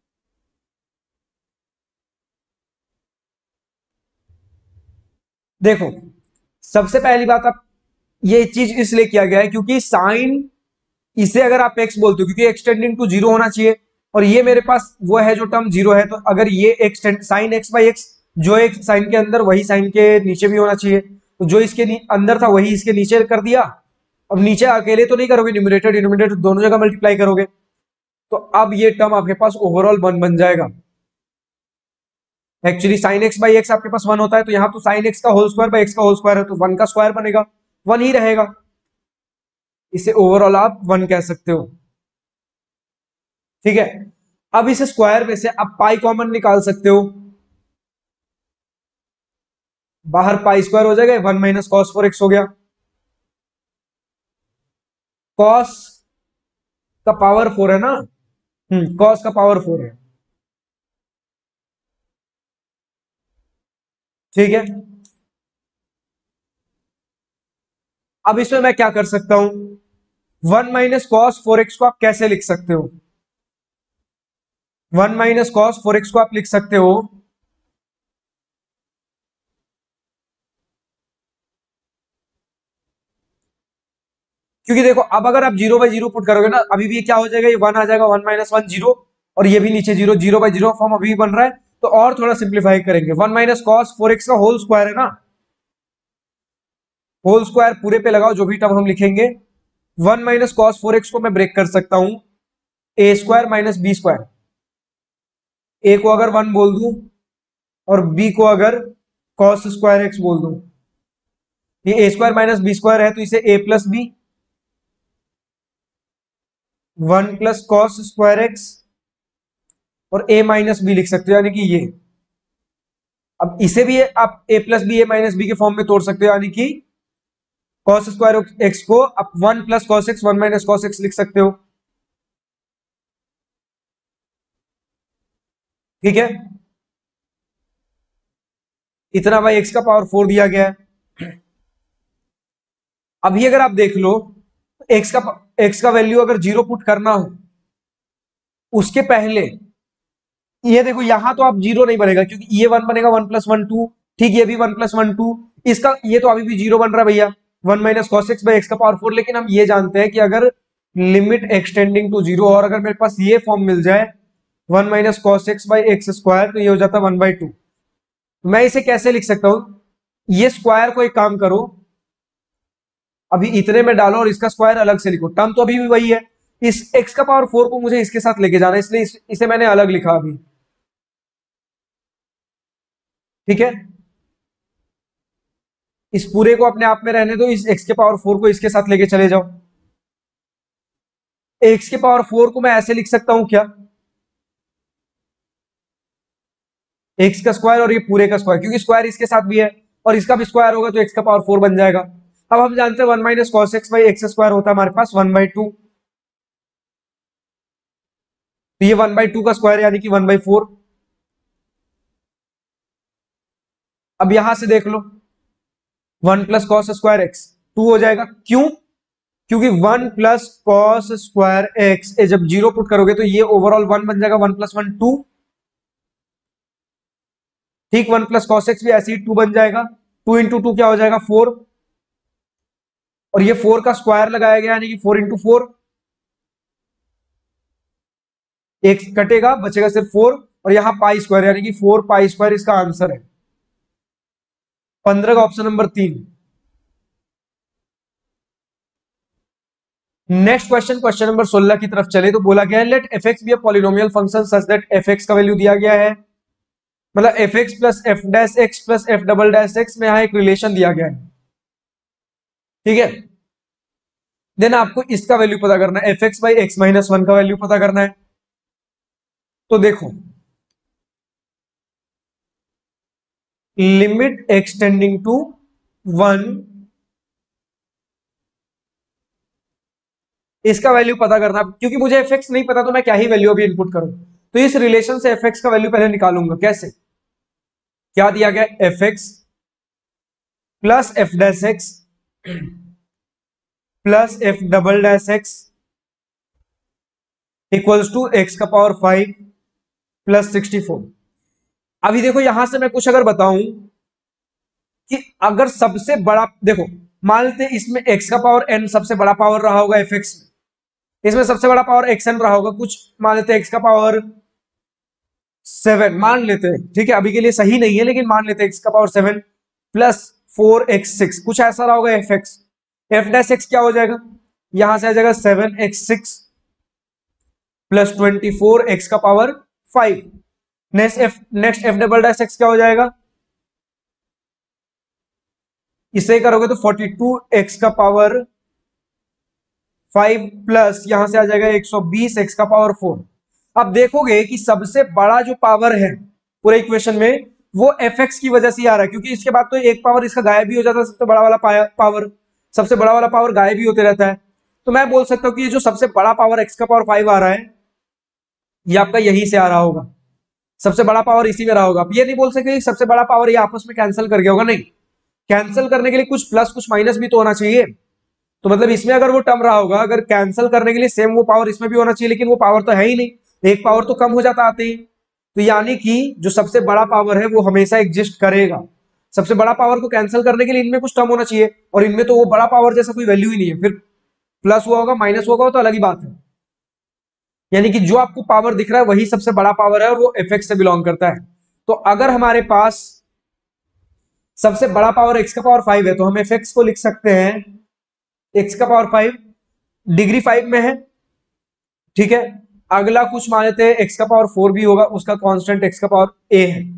Speaker 1: देखो सबसे पहली बात, आप ये चीज इसलिए किया गया है क्योंकि साइन, इसे अगर आप एक्स बोलते हो क्योंकि एक्स टेंडिंग टू जीरो होना चाहिए, और ये मेरे पास वो है जो टर्म जीरो है, तो अगर ये X sine x by X, जो एक साइन के अंदर वही साइन के नीचे भी होना चाहिए, तो जो इसके अंदर था वही इसके नीचे कर दिया। अब नीचे अकेले तो नहीं करोगे, न्यूमरेटर डिनोमिनेटर दोनों जगह मल्टीप्लाई करोगे, तो अब ये टर्म आपके पास ओवरऑल वन बन जाएगा। Actually sine x by X आपके पास वन होता है, तो यहाँ तो साइन एक्स का होल स्क्वायर बाई एक्स का होल स्क्वायर है, तो वन का स्क्वायर बनेगा, वन ही रहेगा, इसे ओवरऑल आप वन कह सकते हो। ठीक है, अब इस स्क्वायर में से आप पाई कॉमन निकाल सकते हो, बाहर पाई स्क्वायर हो जाएगा, one minus cos four X हो गया, कॉस का पावर फोर है ना, हम्म कॉस का पावर फोर है। ठीक है, अब इसमें मैं क्या कर सकता हूं, one minus cos four X को आप कैसे लिख सकते हो, one minus cos four X को आप लिख सकते हो, क्योंकि देखो अब अगर आप जीरो बाई जीरो पुट करोगे ना, अभी भी क्या हो जाएगा, ये वन आ जाएगा, वन माइनस वन जीरो, और ये भी नीचे zero, zero by zero form अभी भी बन रहा है। तो और थोड़ा सिंप्लीफाई करेंगे, one minus cos four X का होल स्क्वायर है ना, होल स्क्वायर पूरे पे लगाओ जो भी टर्म हम लिखेंगे, one minus cos four X को मैं ब्रेक कर सकता हूं, A square minus B square, A को अगर वन बोल दूं और बी को अगर कॉस स्क्वायर एक्स बोल दूं, ये ए स्क्वायर माइनस बी स्क्वायर है तो इसे A plus B, one plus cos square X, और ए माइनस बी लिख सकते हो, यानी कि ये, अब इसे भी आप A plus B A minus B के फॉर्म में तोड़ सकते हो, यानी कि कॉस स्क्वायर एक्स को आप one plus cos X one minus cos X लिख सकते हो। ठीक है, इतना भाई एक्स का पावर फोर दिया गया है। अभी अगर आप देख लो एक्स का एक्स का वैल्यू अगर जीरो पुट करना हो उसके पहले ये देखो यहां तो आप जीरो नहीं बनेगा क्योंकि ये वन बनेगा वन प्लस वन टू। ठीक, ये भी वन प्लस वन टू, इसका ये तो अभी भी जीरो बन रहा है भैया, one minus cos x by x का पावर फोर। लेकिन हम ये जानते हैं कि अगर लिमिट एक्सटेंडिंग टू जीरो और अगर मेरे पास ये फॉर्म मिल जाए one minus cos x by x square तो ये हो जाता है वन बाई टू। मैं इसे कैसे लिख सकता हूं, ये स्क्वायर को एक काम करो अभी इतने में डालो और इसका स्क्वायर अलग से लिखो, टर्म तो अभी भी वही है। इस x का पावर फोर को मुझे इसके साथ लेके जाना है इसलिए इस, इसे मैंने अलग लिखा अभी। ठीक है, इस पूरे को अपने आप में रहने दो, इस x के पावर फोर को इसके साथ लेके चले जाओ। x के पावर फोर को मैं ऐसे लिख सकता हूं क्या, x का स्क्वायर और ये पूरे का स्क्वायर, क्योंकि स्क्वायर इसके साथ भी है और इसका भी स्क्वायर होगा तो x का पावर फोर बन जाएगा। अब हम जानते हैं one minus cos x by x square होता है हमारे पास वन बाई टू, तो ये वन बाई टू का स्क्वायर यानी कि वन बाई फोर। अब यहां से देख लो one plus cos square X two हो जाएगा, क्यों, क्योंकि one plus cos square X जब जीरो पुट करोगे तो ये ओवरऑल वन बन जाएगा, वन प्लस वन टू। ठीक, वन प्लस कॉस एक्स भी ऐसे ही टू बन जाएगा, टू इंटू टू क्या हो जाएगा फोर, और ये फोर का स्क्वायर लगाया गया यानी कि फोर इंटू फोर, एक कटेगा बचेगा सिर्फ फोर और यहां पाई स्क्वायर यानी कि फोर पाई स्क्वायर इसका आंसर है पंद्रह का ऑप्शन नंबर तीन। नेक्स्ट क्वेश्चन क्वेश्चन नंबर सोलह की तरफ चले तो बोला गया है let F X be a polynomial function such that F x का वैल्यू दिया गया है, मतलब F X plus F dash X plus F double dash X में यहां एक रिलेशन दिया गया है। ठीक है, देन आपको इसका वैल्यू पता करना है, F X by x minus one का वैल्यू पता करना है। तो देखो लिमिट एक्सटेंडिंग टू वन, इसका वैल्यू पता करना, क्योंकि मुझे एफ एक्स नहीं पता तो मैं क्या ही वैल्यू अभी इनपुट करूं, तो इस रिलेशन से एफ एक्स का वैल्यू पहले निकालूंगा। कैसे, क्या दिया गया, F X plus F dash X plus F double dash X equals to x का power five plus sixty four. अभी देखो यहां से मैं कुछ अगर बताऊं कि अगर सबसे बड़ा, देखो मान लेते इसमें x का पावर n सबसे बड़ा पावर रहा होगा एफ एक्स में, इसमें सबसे बड़ा पावर एक्स एन रहा होगा, कुछ मान लेते हैं x का पावर सेवन मान लेते हैं, ठीक है अभी के लिए सही नहीं है लेकिन मान लेते हैं x का power seven plus four X six, कुछ ऐसा रहा होगा F X. F dash X क्या हो जाएगा, यहां से आ जाएगा seven X six plus twenty four X का power five. Next F next F double dash X क्या हो जाएगा, इसे करोगे तो फोर्टी टू एक्स का पावर फाइव प्लस यहां से आ जाएगा एक सौ बीस एक्स का पावर फोर। अब देखोगे कि सबसे बड़ा जो पावर है पूरे इक्वेशन में वो एफ एक्स की वजह से आ रहा है, क्योंकि इसके बाद तो एक पावर इसका गायब भी हो जाता है, सबसे बड़ा वाला पावर सबसे बड़ा वाला पावर गायब भी होते रहता है। तो मैं बोल सकता हूं कि ये जो सबसे बड़ा पावर एक्स का पावर फाइव आ रहा है ये आपका यहीं से आ रहा होगा, सबसे बड़ा पावर इसी में रहा होगा। आप ये नहीं बोल सकते सबसे बड़ा पावर ये आपस में कैंसिल कर गया होगा, नहीं, कैंसिल करने के लिए कुछ प्लस कुछ माइनस भी तो होना चाहिए। तो मतलब इसमें अगर वो टर्म रहा होगा, अगर कैंसिल करने के लिए सेम वो पावर इसमें भी होना चाहिए, लेकिन वो पावर तो है ही नहीं, एक पावर तो कम हो जाता आते ही। तो यानी कि जो सबसे बड़ा पावर है वो हमेशा एग्जिस्ट करेगा, सबसे बड़ा पावर को कैंसिल करने के लिए इनमें कुछ टर्म होना चाहिए और इनमें तो वो बड़ा पावर जैसा कोई वैल्यू ही नहीं है, फिर प्लस हुआ होगा माइनस हुआ होगा तो अलग ही बात है। यानी कि जो आपको पावर दिख रहा है वही सबसे बड़ा पावर है और वो एफ एक्स से बिलोंग करता है। तो अगर हमारे पास सबसे बड़ा पावर एक्स का पावर फाइव है तो हम एफ एक्स को लिख सकते हैं एक्स का पावर फाइव, डिग्री फाइव में है, ठीक है। अगला कुछ मान लेते हैं एक्स का पावर फोर भी होगा, उसका कांस्टेंट एक्स का पावर ए है।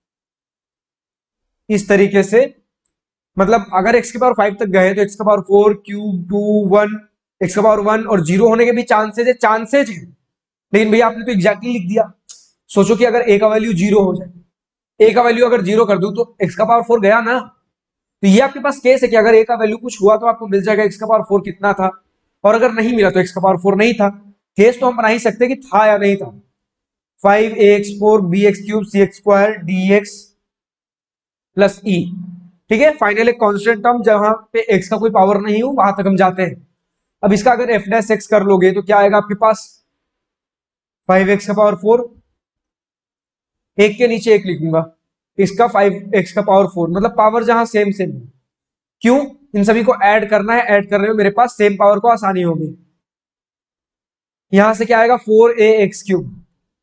Speaker 1: इस तरीके से मतलब अगर एक्स के पावर फाइव तक गए तो एक्स का power four cube two one, X का पावर वन और जीरो होने के भी चांसेज है चांसेज है लेकिन भैया आपने तो एग्जैक्टली लिख दिया। सोचो कि अगर ए का वैल्यू जीरो हो जाए, ए का वैल्यू अगर जीरो कर दूं तो एक्स का पावर फोर गया ना, तो ये आपके पास केस है कि अगर ए का वैल्यू कुछ हुआ तो आपको मिल जाएगा एक्स का पावर फोर कितना था, और अगर नहीं मिला तो एक्स का पावर फोर नहीं था। केस तो हम बना ही सकते कि था या नहीं था। Five a x four b x cube c x square d x plus e. ठीक है, फाइनल एक कांस्टेंट टर्म जहां पे एक्स का कोई पावर नहीं हो वहां तक हम जाते हैं। अब इसका अगर एफ डैश एक्स कर लोगे तो क्या आएगा आपके पास, फाइव एक्स का पावर फोर, एक के नीचे एक लिखूंगा, इसका फाइव एक्स का पावर फोर, मतलब पावर जहां सेम सेम है। क्यों, इन सभी को ऐड करना है, ऐड करने में मेरे पास सेम पावर को आसानी होगी। यहां से क्या आएगा, फोर ए एक्स क्यूब,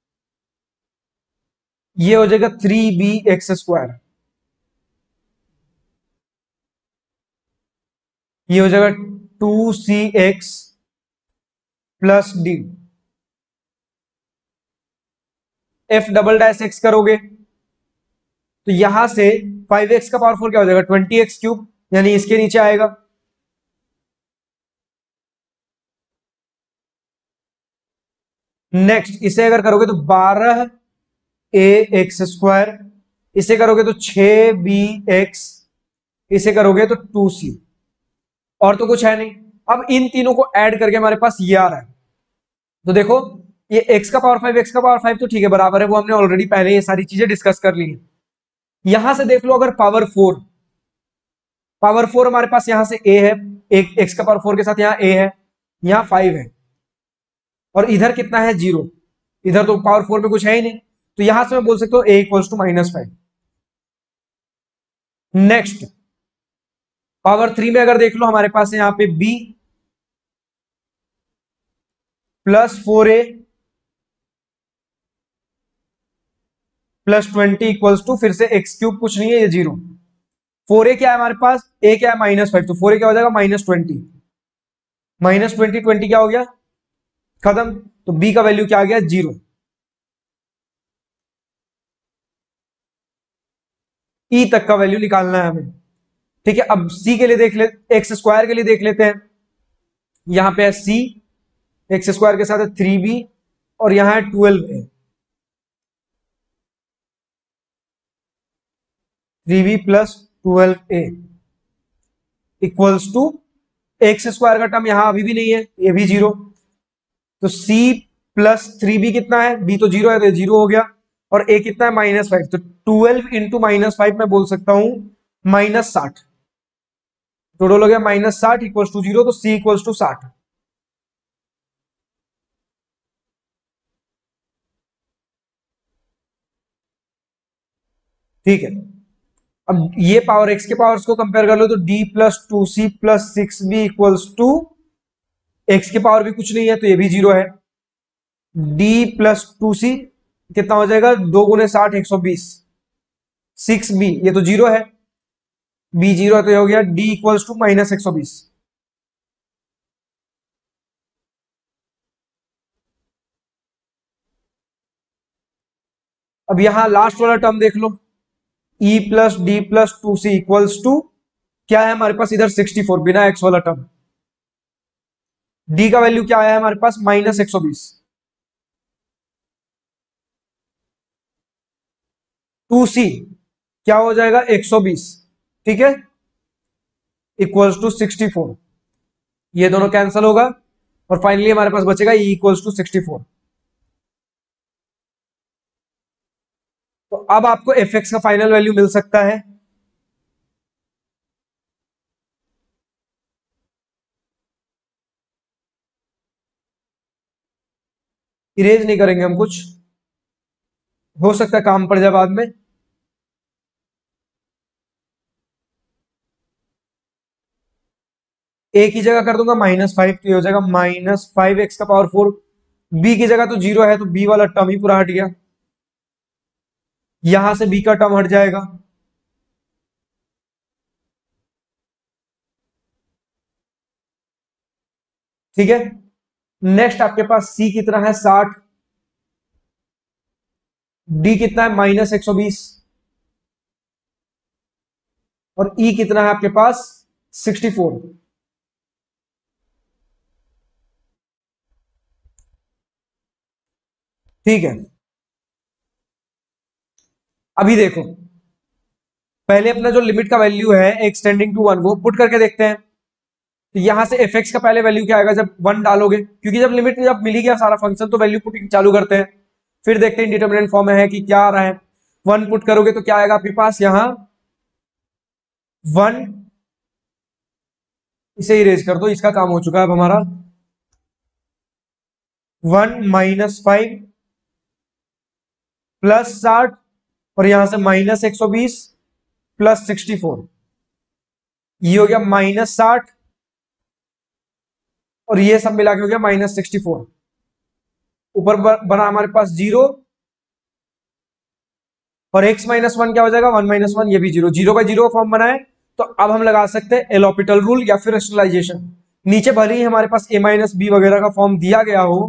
Speaker 1: ये हो जाएगा थ्री बी एक्स स्क्वायर, ये हो जाएगा two c x plus d. F double dash x करोगे तो यहां से फाइव एक्स का पावर फोर क्या हो जाएगा, ट्वेंटी एक्स क्यूब, यानी इसके नीचे आएगा। नेक्स्ट इसे अगर करोगे तो बारह ए एक्स स्क्वायर, इसे करोगे तो छह बी एक्स, इसे करोगे तो टू सी, और तो कुछ है नहीं। अब इन तीनों को ऐड करके हमारे पास ये आ रहा है। तो देखो, ये x का पावर फाइव, x का पावर फाइव तो ठीक है बराबर है, वो हमने ऑलरेडी पहले ये सारी चीजें डिस्कस कर ली है। यहां से देख लो, अगर पावर फोर, पावर फोर हमारे पास यहां से a है, एक x का पावर फोर के साथ यहां a है, यहां फाइव है, और इधर कितना है, जीरो। इधर तो पावर फोर में कुछ है ही नहीं, तो यहां से मैं बोल सकता हूं a equals to minus five. Next power three में अगर देख लो, हमारे पास है यहां पे b plus four a plus twenty equals to, फिर से एक्स क्यूब कुछ नहीं है, ये जीरो। फोर ए क्या है हमारे पास, ए क्या है माइनस फाइव, तो फोर ए क्या हो जाएगा, minus twenty, minus twenty, twenty क्या हो गया, खत्म। तो बी का वैल्यू क्या आ गया, जीरो। ई तक का वैल्यू निकालना है हमें। ठीक है, अब सी के लिए देख ले, एक्स स्क्वायर के लिए देख लेते हैं। यहां पे है सी, एक्स स्क्वायर के साथ है थ्री बी, और यहां है twelve a, three b plus twelve a equals to, x square का टर्म यहां अभी भी नहीं है, ये भी जीरो। तो सी प्लस थ्री बी कितना है, बी तो जीरो है तो ये जीरो हो गया, और ए कितना है, माइनस फाइव। तो ट्वेल्व इंटू माइनस फाइव मैं बोल सकता हूं माइनस साठ, टोटल हो गया माइनस साठ इक्वल्स टू जीरो, तो सी इक्वल्स टू साठ। ठीक है, अब ये पावर एक्स के पावर्स को कंपेयर कर लो, तो d plus two c plus six b equals to, x के पावर भी कुछ नहीं है तो ये भी जीरो है। डी प्लस टू सी कितना हो जाएगा, दो गुने साठ, एक सौ बीस, सिक्स बी ये तो जीरो है, बी जीरो है तो ये हो गया डी इक्वल्स टू माइनस एक सौ बीस। अब यहां लास्ट वाला टर्म देख लो, e plus d plus two c equals to, क्या है हमारे पास इधर सिक्सटी फोर, बिना एक्स वाला टर्म। डी का वैल्यू क्या आया है हमारे पास, माइनस एक सौ बीस। टू सी क्या हो जाएगा, एक सौ बीस। ठीक है, इक्वल्स टू सिक्सटी फोर, ये दोनों कैंसिल होगा, और फाइनली हमारे पास बचेगा e equals to sixty four. तो अब आपको एफ एक्स का फाइनल वैल्यू मिल सकता है, इरेज नहीं करेंगे हम कुछ, हो सकता है काम पड़ जाए बाद में। ए की जगह कर दूंगा माइनस फाइव, तो ये हो जाएगा माइनस फाइव एक्स का पावर फोर। बी की जगह तो जीरो है तो बी वाला टर्म ही पूरा हट गया, यहां से बी का टर्म हट जाएगा। ठीक है, नेक्स्ट आपके पास सी कितना है, साठ, डी कितना है, माइनस एक सौ बीस, और ई कितना है आपके पास, सिक्सटी फोर। ठीक है, अभी देखो, पहले अपना जो लिमिट का वैल्यू है एक्सटेंडिंग टू वन वो पुट करके देखते हैं। तो यहां से एफ एक्स का पहले वैल्यू क्या आएगा जब वन डालोगे, क्योंकि जब लिमिट जब मिली गया सारा फंक्शन तो वैल्यू पुटिंग चालू करते हैं। फिर देखते हैं इंडिटरमिनेट फॉर्म में है कि क्या आ रहा है। वन पुट करोगे तो क्या आएगा आपके पास यहां वन, इसे इरेज कर दो, इसका काम हो चुका है अब हमारा। वन माइनस फाइव प्लस साठ और यहां से माइनस एक सौ बीस प्लस सिक्सटी फोर, ये हो गया माइनस साठ और ये सब मिला के हो गया माइनस सिक्सटी फोर। ऊपर बना हमारे पास जीरो और x माइनस वन क्या हो जाएगा वन माइनस वन, ये भी zero, zero by zero form बना है। तो अब हम लगा सकते हैं एल ऑपिटल रूल या फिर रेशनलाइजेशन। नीचे भले ही हमारे पास a माइनस बी वगैरह का फॉर्म दिया गया हो,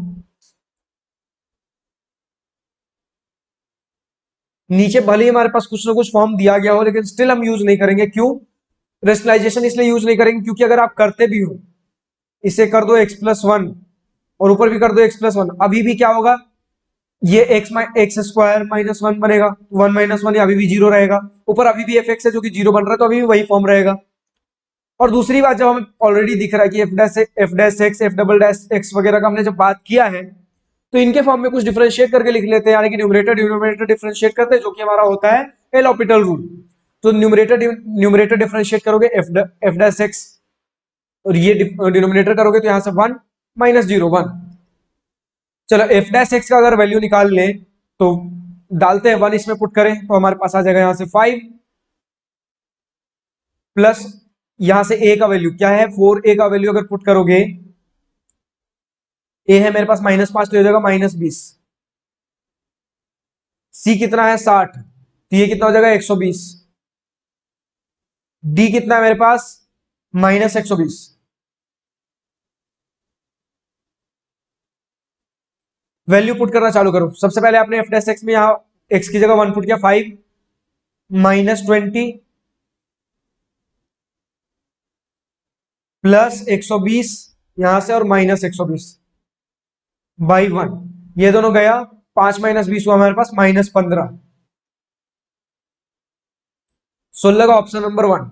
Speaker 1: नीचे भले ही हमारे पास कुछ ना कुछ फॉर्म दिया गया हो, लेकिन स्टिल हम यूज नहीं करेंगे। क्यों रेशनलाइजेशन इसलिए यूज नहीं करेंगे क्योंकि अगर आप करते भी हो, इसे कर दो x प्लस वन और ऊपर भी कर दो x प्लस वन, अभी भी क्या होगा ये x x square minus one बनेगा, वन माइनस वन अभी भी जीरो रहेगा। ऊपर अभी भी एफ एक्स है जो कि जीरो बन रहा है, तो अभी भी वही फॉर्म रहेगा। और दूसरी बात, जब हमें ऑलरेडी दिख रहा है कि f dash f dash x f double dash x वगैरह का हमने जब बात किया है, तो इनके फॉर्म में कुछ डिफरेंशिएट करके लिख लेते हैं, यानी कि न्यूमरेटर डिनोमिनेटर डिफरेंशिएट करते हैं, जो कि हमारा होता है एल ऑपिटल रूल। तो न्यूमरेटर न्यूमरेटर डिफरेंशिएट करोगे एफ एफ डैश एक्स और ये डिनोमिनेटर करोगे तो यहां से वन माइनस जीरो वन। चलो एफ डैश एक्स का अगर वैल्यू निकाल लें तो डालते हैं वन इसमें पुट करें तो हमारे पास आ जाएगा यहां से फाइव प्लस यहां से ए का वैल्यू क्या है फोर, ए का वैल्यू अगर पुट करोगे, ए है मेरे पास माइनस पांच तो हो जाएगा माइनस बीस, सी कितना है साठ तो ये कितना हो जाएगा एक सौ बीस, डी कितना है मेरे पास माइनस एक सौ बीस। वैल्यू पुट करना चालू करो। सबसे पहले आपने एफ डैश एक्स में यहां एक्स की जगह वन पुट किया, फाइव माइनस ट्वेंटी प्लस एक सौ बीस यहां से और माइनस एक सौ बीस बाई वन, ये दोनों गया, पांच माइनस बीस हुआ हमारे पास माइनस पंद्रह, सोलह का option number one.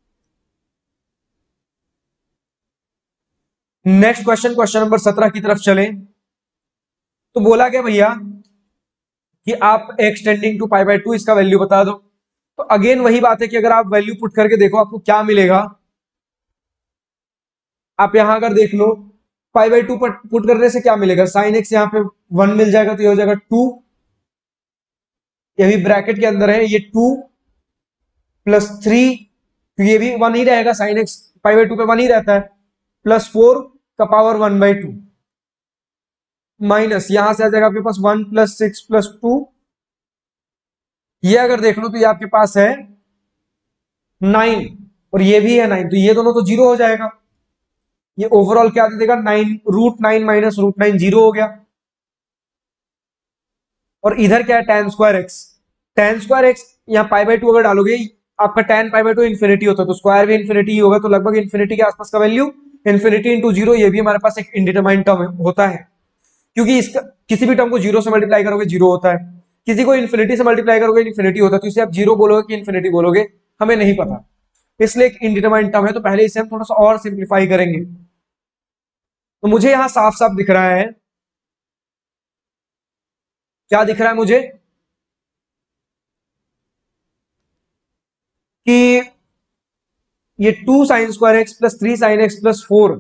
Speaker 1: Next question, question number सत्रह की तरफ चलें। तो बोला क्या भैया कि आप extending to pi by two इसका वैल्यू बता दो। तो अगेन वही बात है कि अगर आप वैल्यू पुट करके देखो आपको क्या मिलेगा। आप यहां अगर देख लो पाई बाय टू पुट करने से क्या मिलेगा, साइन एक्स यहां पे वन मिल जाएगा तो ये हो जाएगा टू, ये भी ब्रैकेट के अंदर है, ये टू प्लस थ्री तो ये भी वन ही रहेगा, sine x pi by two पे वन ही रहता है, प्लस फोर का power one by two minus यहां से आ जाएगा आपके पास one plus six plus two, ये अगर देख लो तो ये आपके पास है नाइन और ये भी है नाइन, तो ये दोनों तो जीरो हो जाएगा। ये ओवरऑल क्या दे देगा nine, root nine minus root nine zero हो गया। और इधर क्या है ten square x, ten square x यहाँ पाई बाय टू अगर डालोगे आपका ten pi by two infinity होता है तो स्क्वायर भी इन्फिनिटी ही होगा, तो लगभग इन्फिनिटी के आसपास का वैल्यू, इन्फिनिटी इंटू जीरो, ये भी हमारे पास एक इंडिटरमाइंड टर्म होता है, क्योंकि इसका किसी भी टर्म को जीरो से मल्टीप्लाई करोगे जीरो होता है, किसी को इन्फिनिटी से मल्टीप्लाई करोगे इन्फिनिटी होता है, तो इसे आप जीरो बोलोगे कि इन्फिनिटी बोलोगे हमें नहीं पता, इसलिए एक इंडिटरमाइंड टर्म है। तो पहले इसे हम थोड़ा सा और सिंप्लीफाई करेंगे। तो मुझे यहां साफ साफ दिख रहा है, क्या दिख रहा है मुझे कि ये two sine square x plus three sine x plus four,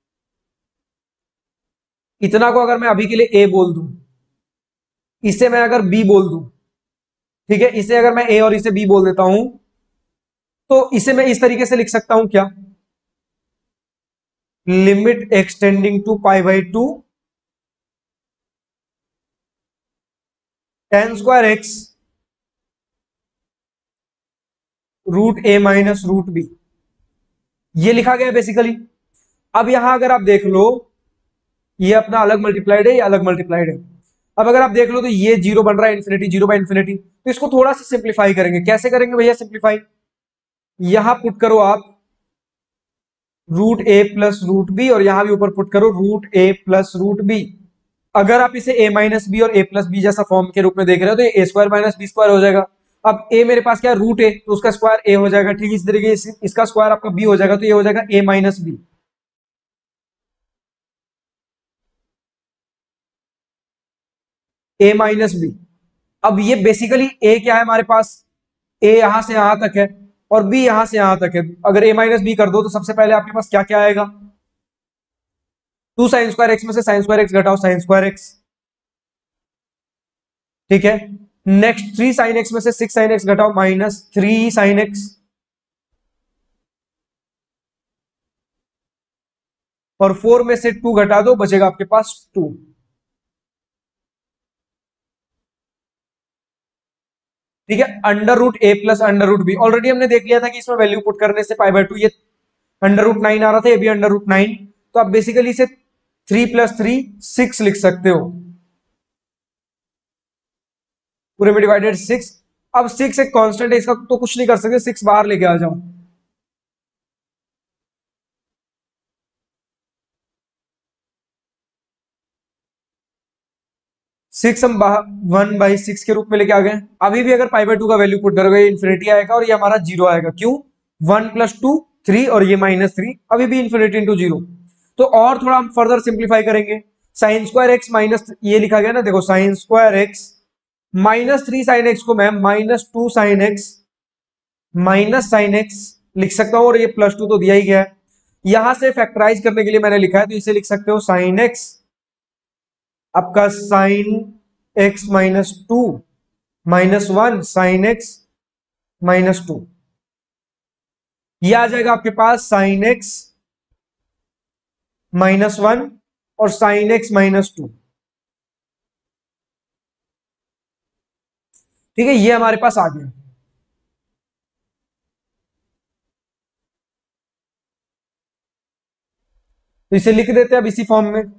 Speaker 1: इतना को अगर मैं अभी के लिए a बोल दूं, इसे मैं अगर b बोल दूं, ठीक है, इसे अगर मैं a और इसे b बोल देता हूं, तो इसे मैं इस तरीके से लिख सकता हूं क्या, limit extending to pi by two ten square x root A minus root b, ये लिखा गया बेसिकली। अब यहां अगर आप देख लो ये अपना अलग मल्टीप्लाइड है, ये अलग मल्टीप्लाइड है। अब अगर आप देख लो तो ये जीरो बन रहा है इन्फिनिटी, जीरो बाय इन्फिनिटी, तो इसको थोड़ा सा सिंप्लीफाई करेंगे। कैसे करेंगे भैया सिंप्लीफाई, यहां पुट करो आप root a plus root b और यहां भी ऊपर पुट करो root a plus root b. अगर आप इसे a माइनस बी और a प्लस बी जैसा फॉर्म के रूप में देख रहे हो तो ये ए स्क्वायर माइनस बी स्क्वायर हो जाएगा। अब ए मेरे पास क्या है, रूट ए, तो उसका स्क्वायर ए हो जाएगा। ठीक है, इस तरीके से इसका स्क्वायर आपका बी हो जाएगा, तो ये हो जाएगा a minus b. A minus b. अब ये बेसिकली ए क्या है हमारे पास, ए यहां से यहां तक है और बी यहां से यहां तक है। अगर ए माइनस बी कर दो तो सबसे पहले आपके पास क्या क्या आएगा, टू साइन स्क्वायर एक्स में से साइन स्क्वायर एक्स घटाओ साइन स्क्वायर एक्स। ठीक है, नेक्स्ट थ्री साइन एक्स में से सिक्स साइन एक्स घटाओ माइनस थ्री साइन एक्स। और फोर में से टू घटा दो, बचेगा आपके पास टू। ठीक है, under root a plus under root b, already हमने देख लिया था कि इसमें वैल्यू पुट करने से पाई बाय टू ये अंडर रूट नाइन आ रहा था, ये भी अंडर रूट नाइन। तो आप बेसिकली इसे थ्री प्लस थ्री सिक्स लिख सकते हो, पूरे में डिवाइडेड सिक्स। अब सिक्स एक कांस्टेंट है, इसका तो कुछ नहीं कर सकते, सिक्स बाहर लेके आ जाओ। सिक्स हम वन बाई सिक्स के रूप में लेके आ गए। अभी भी अगर पाई बाय टू का वैल्यू पुट करोगे इन्फिनिटी आएगा और ये हमारा जीरो आएगा। क्यों, वन प्लस टू थ्री और ये माइनस थ्री, अभी भी इन्फिनिटी इंटू जीरो। तो और थोड़ा हम फर्दर सिंप्लीफाई करेंगे, साइन स्क्वायर एक्स माइनस, ये लिखा गया ना, देखो sine square x minus three sine x को मैं minus two sine x minus sine x लिख सकता हूं, और ये प्लस टू तो दिया ही गया है। यहां से फैक्टराइज करने के लिए मैंने लिखा है, तो इसे लिख सकते हो साइन एक्स आपका sine x minus two minus one sine x minus two. ये आ जाएगा आपके पास साइन एक्स माइनस वन और साइन एक्स माइनस टू। ठीक है, ये हमारे पास आ गया। तो इसे लिख देते हैं अब इसी फॉर्म में।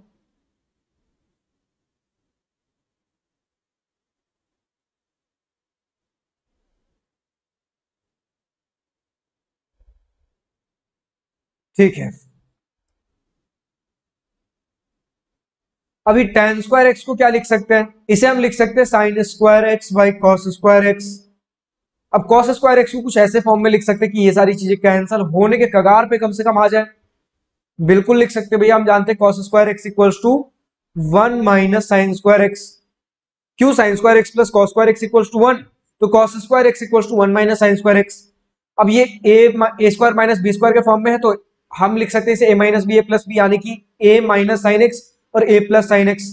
Speaker 1: ठीक है, अभी टेन स्क्वायर एक्स को क्या लिख सकते हैं, इसे हम लिख सकते हैं sine square x by cos square x. अब कॉस स्क्वायर एक्स को कुछ ऐसे फॉर्म में लिख सकते हैं कि ये सारी चीजें कैंसिल होने के कगार पे कम से कम आ जाए। बिल्कुल लिख सकते हैं भैया, हम जानते हैं cos square x equals to one minus sine square x. क्यों, sine square x plus cos square x equals to one, तो cos square x equals to one minus sine square x. अब ये a a square minus B square के form में है, तो हम लिख सकते हैं इसे a minus b a plus b, यानी कि ए माइनस साइन एक्स और ए प्लस साइन एक्स।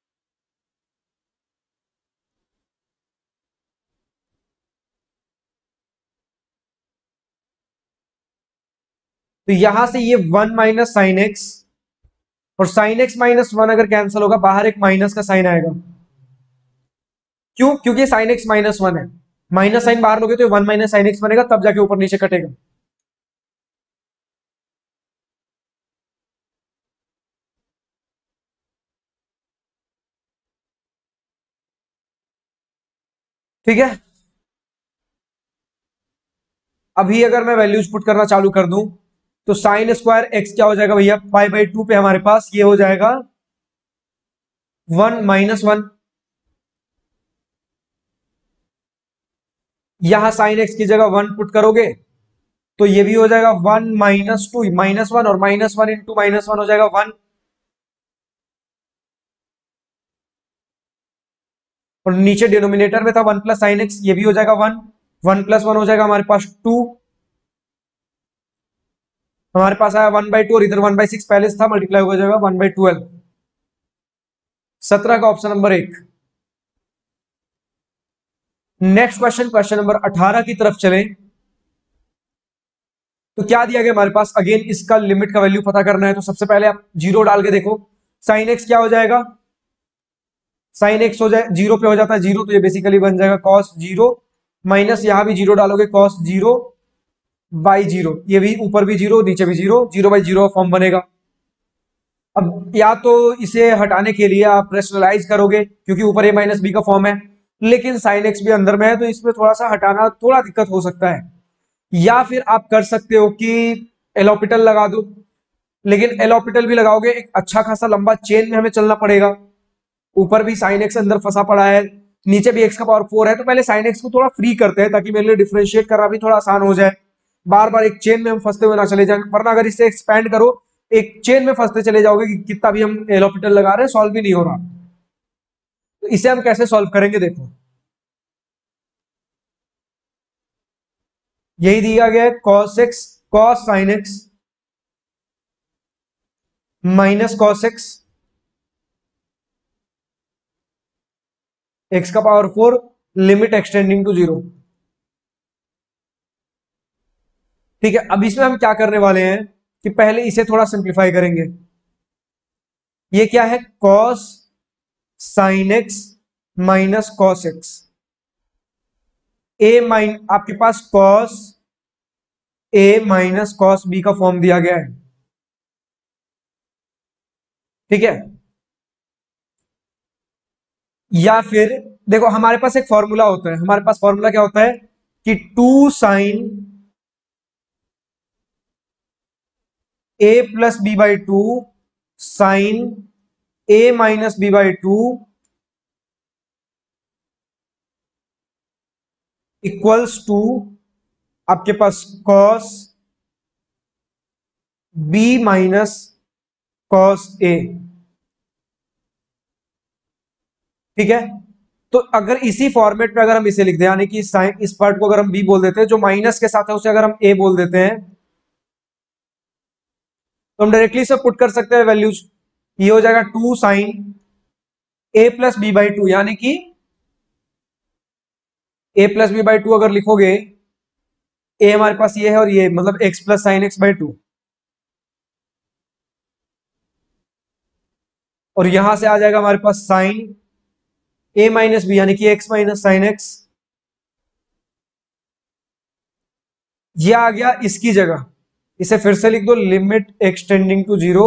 Speaker 1: तो यहां से ये वन माइनस साइन एक्स और साइन एक्स माइनस वन अगर कैंसिल होगा, बाहर एक माइनस का साइन आएगा। क्यों, क्योंकि साइन एक्स माइनस वन है, माइनस साइन बाहर लोगे तो वन माइनस साइन एक्स बनेगा, तब जाके ऊपर नीचे कटेगा। ठीक है, अभी अगर मैं वैल्यूज पुट करना चालू कर दूं, तो साइन स्क्वायर एक्स क्या हो जाएगा भैया, पाई बाई टू पे हमारे पास ये हो जाएगा वन माइनस वन। यहां साइन एक्स की जगह वन पुट करोगे तो ये भी हो जाएगा one minus two, minus one और minus one into minus one हो जाएगा वन। और नीचे डिनोमिनेटर में था वन प्लस साइन एक्स, ये भी हो जाएगा वन, वन प्लस वन हो जाएगा हमारे पास टू। हमारे पास आया वन बाई टू और इधर वन बाई सिक्स पहले से था, मल्टीप्लाई हो जाएगा वन बाई ट्वेल्व। सत्रह का ऑप्शन नंबर एक। नेक्स्ट क्वेश्चन, क्वेश्चन नंबर अठारह की तरफ चलें। तो क्या दिया गया हमारे पास, अगेन इसका लिमिट का वैल्यू पता करना है, तो सबसे पहले आप जीरो डाल के देखो। साइन एक्स क्या हो जाएगा, साइन एक्स हो जाए जीरो पे हो जाता है जीरो, तो ये बेसिकली बन जाएगा कॉस जीरो, माइनस यहां भी जीरो डालोगे कॉस जीरो बाई जीरो, ये भी ऊपर भी जीरो नीचे भी zero, zero by zero form बनेगा। अब या तो इसे हटाने के लिए आप रेशनलाइज करोगे, क्योंकि ऊपर ए माइनस बी का फॉर्म है, लेकिन साइन एक्स भी अंदर में है, तो इसमें थोड़ा सा हटाना थोड़ा दिक्कत हो सकता है। या फिर आप कर सकते हो कि एलोपिटल लगा दो, लेकिन एलोपिटल भी लगाओगे एक अच्छा खासा लंबा चेन में हमें चलना पड़ेगा। ऊपर भी साइन एक्स अंदर फंसा पड़ा है, नीचे भी एक्स का पावर फोर है, तो पहले साइन एक्स को थोड़ा फ्री करते हैं ताकि मेरे लिए डिफरेंशिएट करना भी थोड़ा आसान हो जाए, बार बार एक चेन में हम फंसते हुए ना चले जाए, वरना अगर इसे एक्सपैंड करो एक चेन में फंसते चले जाओगे कि कितना भी हम एल हॉस्पिटल लगा रहे हैं सॉल्व भी नहीं हो रहा। तो इसे हम कैसे सॉल्व करेंगे, देखो यही दिया गया है cos x cos sine x minus cos x x का power four limit extending to zero. ठीक है, अब इसमें हम क्या करने वाले हैं कि पहले इसे थोड़ा सिंप्लीफाई करेंगे। ये क्या है, cos sine x minus cos x, a माइन आपके पास cos a minus cos b का फॉर्म दिया गया है। ठीक है, या फिर देखो हमारे पास एक फॉर्मूला होता है, हमारे पास फॉर्मूला क्या होता है कि two sine a plus b by two sine a minus b by two equals to आपके पास cos b minus cos a. ठीक है, तो अगर इसी फॉर्मेट में अगर हम इसे लिख दें, यानी कि साइन इस पार्ट को अगर हम बी बोल देते हैं, जो माइनस के साथ है उसे अगर हम ए बोल देते हैं, तो हम डायरेक्टली इसे पुट कर सकते हैं वैल्यूज। ये हो जाएगा two sine a plus b by two, यानी कि a plus b by two अगर लिखोगे, ए हमारे पास ये है और ये मतलब x plus sine x by two, और यहां से आ जाएगा हमारे पास साइन ए माइनस बी यानी कि एक्स माइनस साइन एक्स। ये आ गया इसकी जगह, इसे फिर से लिख दो limit extending to zero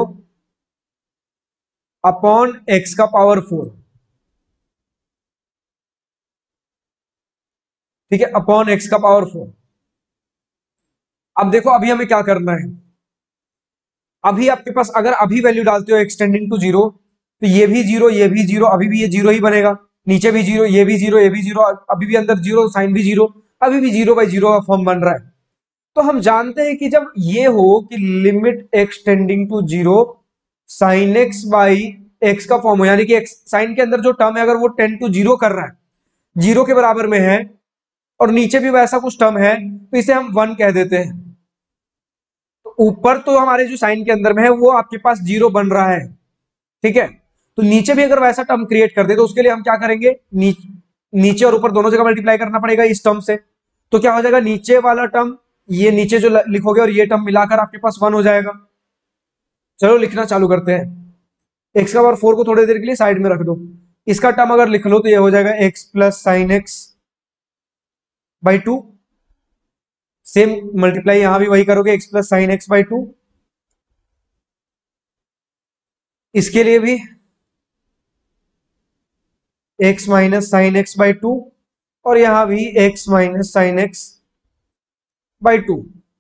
Speaker 1: upon x का पावर फोर। ठीक है, अपॉन एक्स का पावर फोर। अब देखो अभी हमें क्या करना है, अभी आपके पास अगर अभी वैल्यू डालते हो एक्सटेंडिंग टू जीरो, तो ये भी जीरो ये भी जीरो, अभी भी ये जीरो ही बनेगा, नीचे भी जीरो ये भी जीरो ये भी जीरो, अभी भी अंदर जीरो साइन भी जीरो, अभी भी जीरो बाई जीरो का फॉर्म बन रहा है। तो हम जानते हैं कि जब ये हो कि limit extending to zero sine x by x का फॉर्म हो, यानी कि एक्स साइन के अंदर जो टर्म है अगर वो टेन टू जीरो कर रहा है, जीरो के बराबर में है, और नीचे भी वैसा कुछ टर्म है, तो इसे हम वन कह देते हैं। तो ऊपर तो हमारे जो साइन के अंदर में है वो आपके पास जीरो बन रहा है। ठीक है, तो नीचे भी अगर वैसा टर्म क्रिएट कर दे, तो उसके लिए हम क्या करेंगे, नी, नीचे और ऊपर दोनों जगह मल्टीप्लाई करना पड़ेगा इस टर्म से। तो क्या हो जाएगा, नीचे वाला टर्म ये नीचे जो लिखोगे और ये टर्म मिलाकर आपके पास वन हो जाएगा। चलो लिखना चालू करते हैं। एक्स का पावर फोर को थोड़ी देर के लिए साइड में रख दो, इसका टर्म अगर लिख लो तो ये हो जाएगा x plus sine x by two, same multiply यहां भी वही करोगे, x plus sine x by two, इसके लिए भी x minus sine x by two, और यहां भी x minus sine x by two.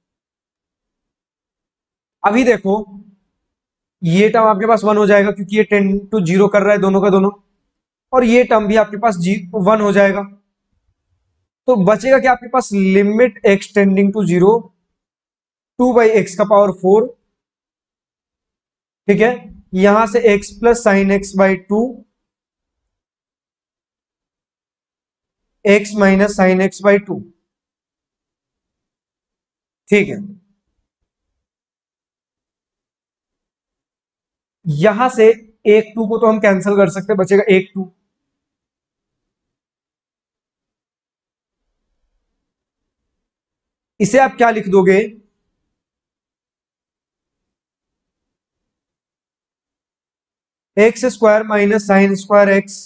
Speaker 1: अभी देखो ये टर्म आपके पास वन हो जाएगा क्योंकि ये टेन टू जीरो कर रहा है दोनों का दोनों, और ये टर्म भी आपके पास जी वन हो जाएगा। तो बचेगा क्या आपके पास, limit extending to zero two by x का पावर फोर। ठीक है, यहां से x plus sine x by two x minus sine x by two. ठीक है, यहां से एक टू को तो हम कैंसिल कर सकते हैं, बचेगा एक टू। इसे आप क्या लिख दोगे, x square minus sine square x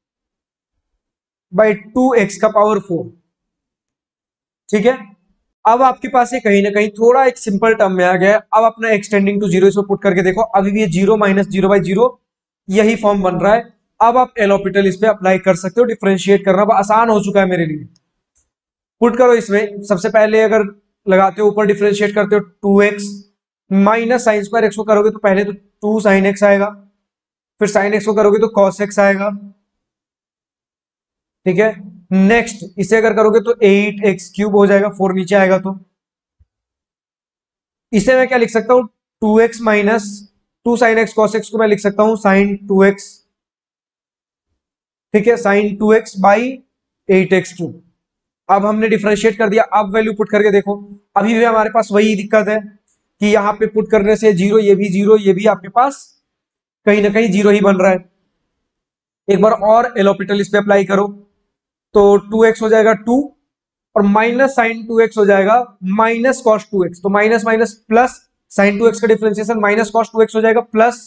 Speaker 1: by two x का पावर फोर। ठीक है, अब आपके पास ये कहीं ना कहीं थोड़ा एक सिंपल टर्म में आ गया। अब अपना एक्सटेंडिंग टू जीरो इसमें पुट करके देखो, अभी भी ये zero minus zero by zero यही फॉर्म बन रहा है। अब आप एल हॉस्पिटल इस पे अप्लाई कर सकते हो, डिफरेंशिएट करना आसान हो चुका है मेरे लिए। पुट करो इसमें, सबसे पहले अगर लगाते हो ऊपर डिफरेंशिएट करते हो two x minus sine square x को करोगे तो पहले तो टू साइन एक्स आएगा, फिर साइन एक्स को करोगे तो कॉस एक्स आएगा, ठीक है, नेक्स्ट इसे अगर करोगे तो एट एक्स क्यूब हो जाएगा, फोर नीचे आएगा तो इसे मैं क्या लिख सकता हूं, two x minus two sine x cos x को मैं लिख सकता हूं साइन टू एक्स, ठीक है, sine two x by eight x cube. अब हमने डिफरेंशिएट कर दिया, अब वैल्यू पुट करके देखो, अभी भी हमारे पास वही दिक्कत है कि यहाँ पे पुट करने से जीरो, ये भी जीरो, ये भी आपके पास कहीं ना कहीं जीरो ही बन रहा है। एक बार और एलोपिटल इस पे अप्लाई करो तो टू एक्स हो जाएगा टू, और माइनस साइन टू एक्स हो जाएगा माइनस कॉस टू एक्स, तो minus minus plus, sine two x का differentiation minus cos two x हो जाएगा प्लस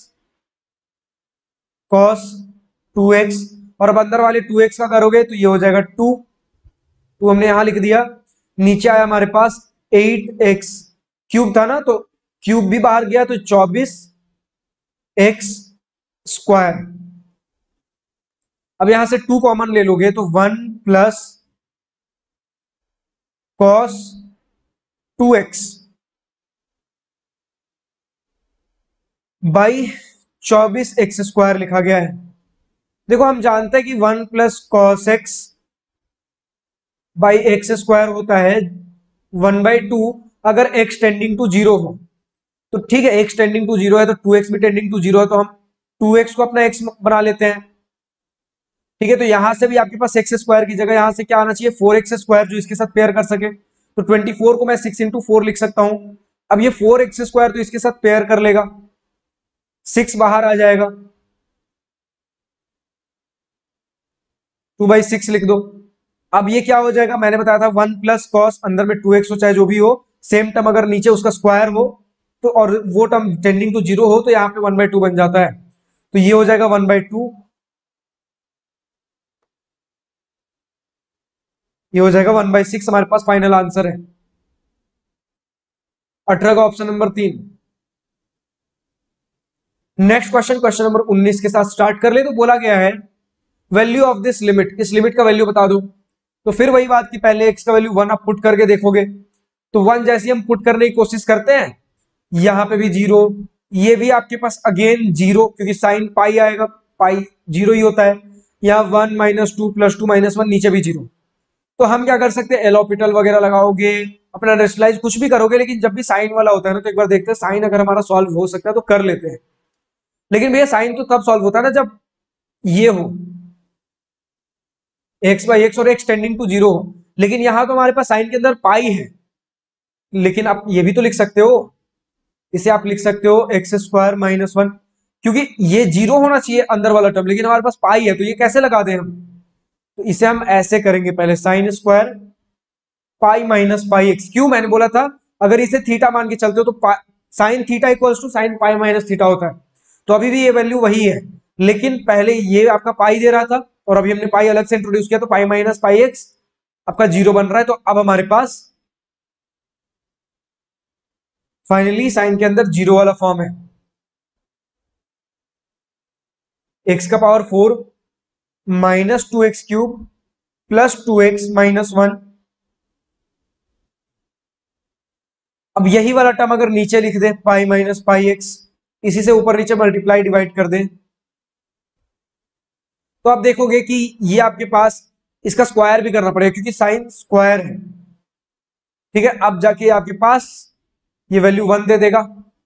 Speaker 1: कॉस टू एक्स, और अब अंदर वाले टू एक्स का करोगे तो ये हो जाएगा टू, टू हमने यहां लिख दिया, नीचे आया हमारे पास एट एक्स क्यूब था ना, तो क्यूब भी बाहर गया तो चौबीस एक्स स्क्वायर। अब यहां से टू कॉमन ले लोगे तो one plus cos two x by चौबीस एक्स स्क्वायर लिखा गया है। देखो हम जानते हैं कि one plus cos x by x square होता है वन बाई टू, अगर एक्स टेंडिंग टू जीरो हो तो ठीक है, एक्स टेंडिंग टू जीरो है तो टू एक्स भी टेंडिंग टू जीरो है, तो हम टू एक्स को अपना एक्स बना लेते हैं, ठीक है। तो यहां से भी आपके पास एक्स स्क्वायर की जगह यहां से क्या आना चाहिए, फोर एक्स स्क्वायर, जो इसके साथ पेयर कर सके, तो ट्वेंटी फोर को मैं सिक्स इंटू फोर लिख सकता हूं। अब ये फोर एक्स स्क्वायर तो इसके साथ पेयर कर लेगा, सिक्स बाहर आ जाएगा, टू बाई सिक्स लिख दो। अब ये क्या हो जाएगा, मैंने बताया था वन प्लस कॉस, अंदर में टू एक्स हो चाहे जो भी हो, सेम टर्म अगर नीचे उसका स्क्वायर हो तो, और वो टर्म टेंडिंग टू जीरो हो तो यहाँ पे वन बाई टू बन जाता है, तो ये हो जाएगा वन बाई टू, ये हो जाएगा वन बाई सिक्स, हमारे पास फाइनल आंसर है अठारह का ऑप्शन नंबर तीन। नेक्स्ट क्वेश्चन, क्वेश्चन नंबर उन्नीस के साथ स्टार्ट कर ले, तो बोला गया है वैल्यू ऑफ दिस लिमिट, इस लिमिट का वैल्यू बता दो। तो फिर वही बात कि पहले एक्स का वैल्यू वन आप पुट करके देखोगे, तो वन जैसे हम पुट करने की कोशिश करते हैं, यहां पे भी जीरो, ये भी आपके पास अगेन जीरो, क्योंकि साइन पाई आएगा, पाई जीरो ही होता है, यहाँ one minus two plus two minus one, नीचे भी जीरो। तो हम क्या कर सकते हैं, एलोपिटल वगैरह लगाओगे, अपना रेस्टलाइज कुछ भी करोगे, लेकिन जब भी साइन वाला होता है ना तो एक बार देखते हैं साइन अगर हमारा सॉल्व हो सकता है तो कर लेते हैं। लेकिन भैया साइन तो तब सॉल्व होता है ना जब ये हो एक्स बाई एक्स और एक्स टेंडिंग टू जीरो हो, लेकिन यहां तो हमारे पास साइन के अंदर पाई है, लेकिन आप ये भी तो लिख सकते हो, इसे आप लिख सकते हो एक्स स्क्वायर माइनस वन, क्योंकि ये जीरो होना चाहिए अंदर वाला टर्म, लेकिन हमारे पास पाई है, तो ये कैसे लगा दें हम, तो इसे हम ऐसे करेंगे, पहले sine square pi minus pi x, क्यों मैंने बोला था अगर इसे थीटा मान के चलते हो तो sine theta equals to sine pi minus theta होता है, तो अभी भी ये वैल्यू वही है, लेकिन पहले ये आपका पाई दे रहा था और अभी हमने पाई अलग से इंट्रोड्यूस किया, तो पाई माइनस पाई एक्स आपका जीरो बन रहा है, तो अब हमारे पास फाइनली साइन के अंदर जीरो वाला फॉर्म है, एक्स का power four minus two x cube plus two x minus one. अब यही वाला टर्म अगर नीचे लिख दे पाई माइनस पाई एक्स, इसी से ऊपर नीचे मल्टीप्लाई डिवाइड कर दे, तो आप देखोगे कि ये आपके पास इसका स्क्वायर भी करना पड़ेगा क्योंकि साइन स्क्वायर है, ठीक है। अब जाके आपके पास ये वैल्यू वन दे देगा,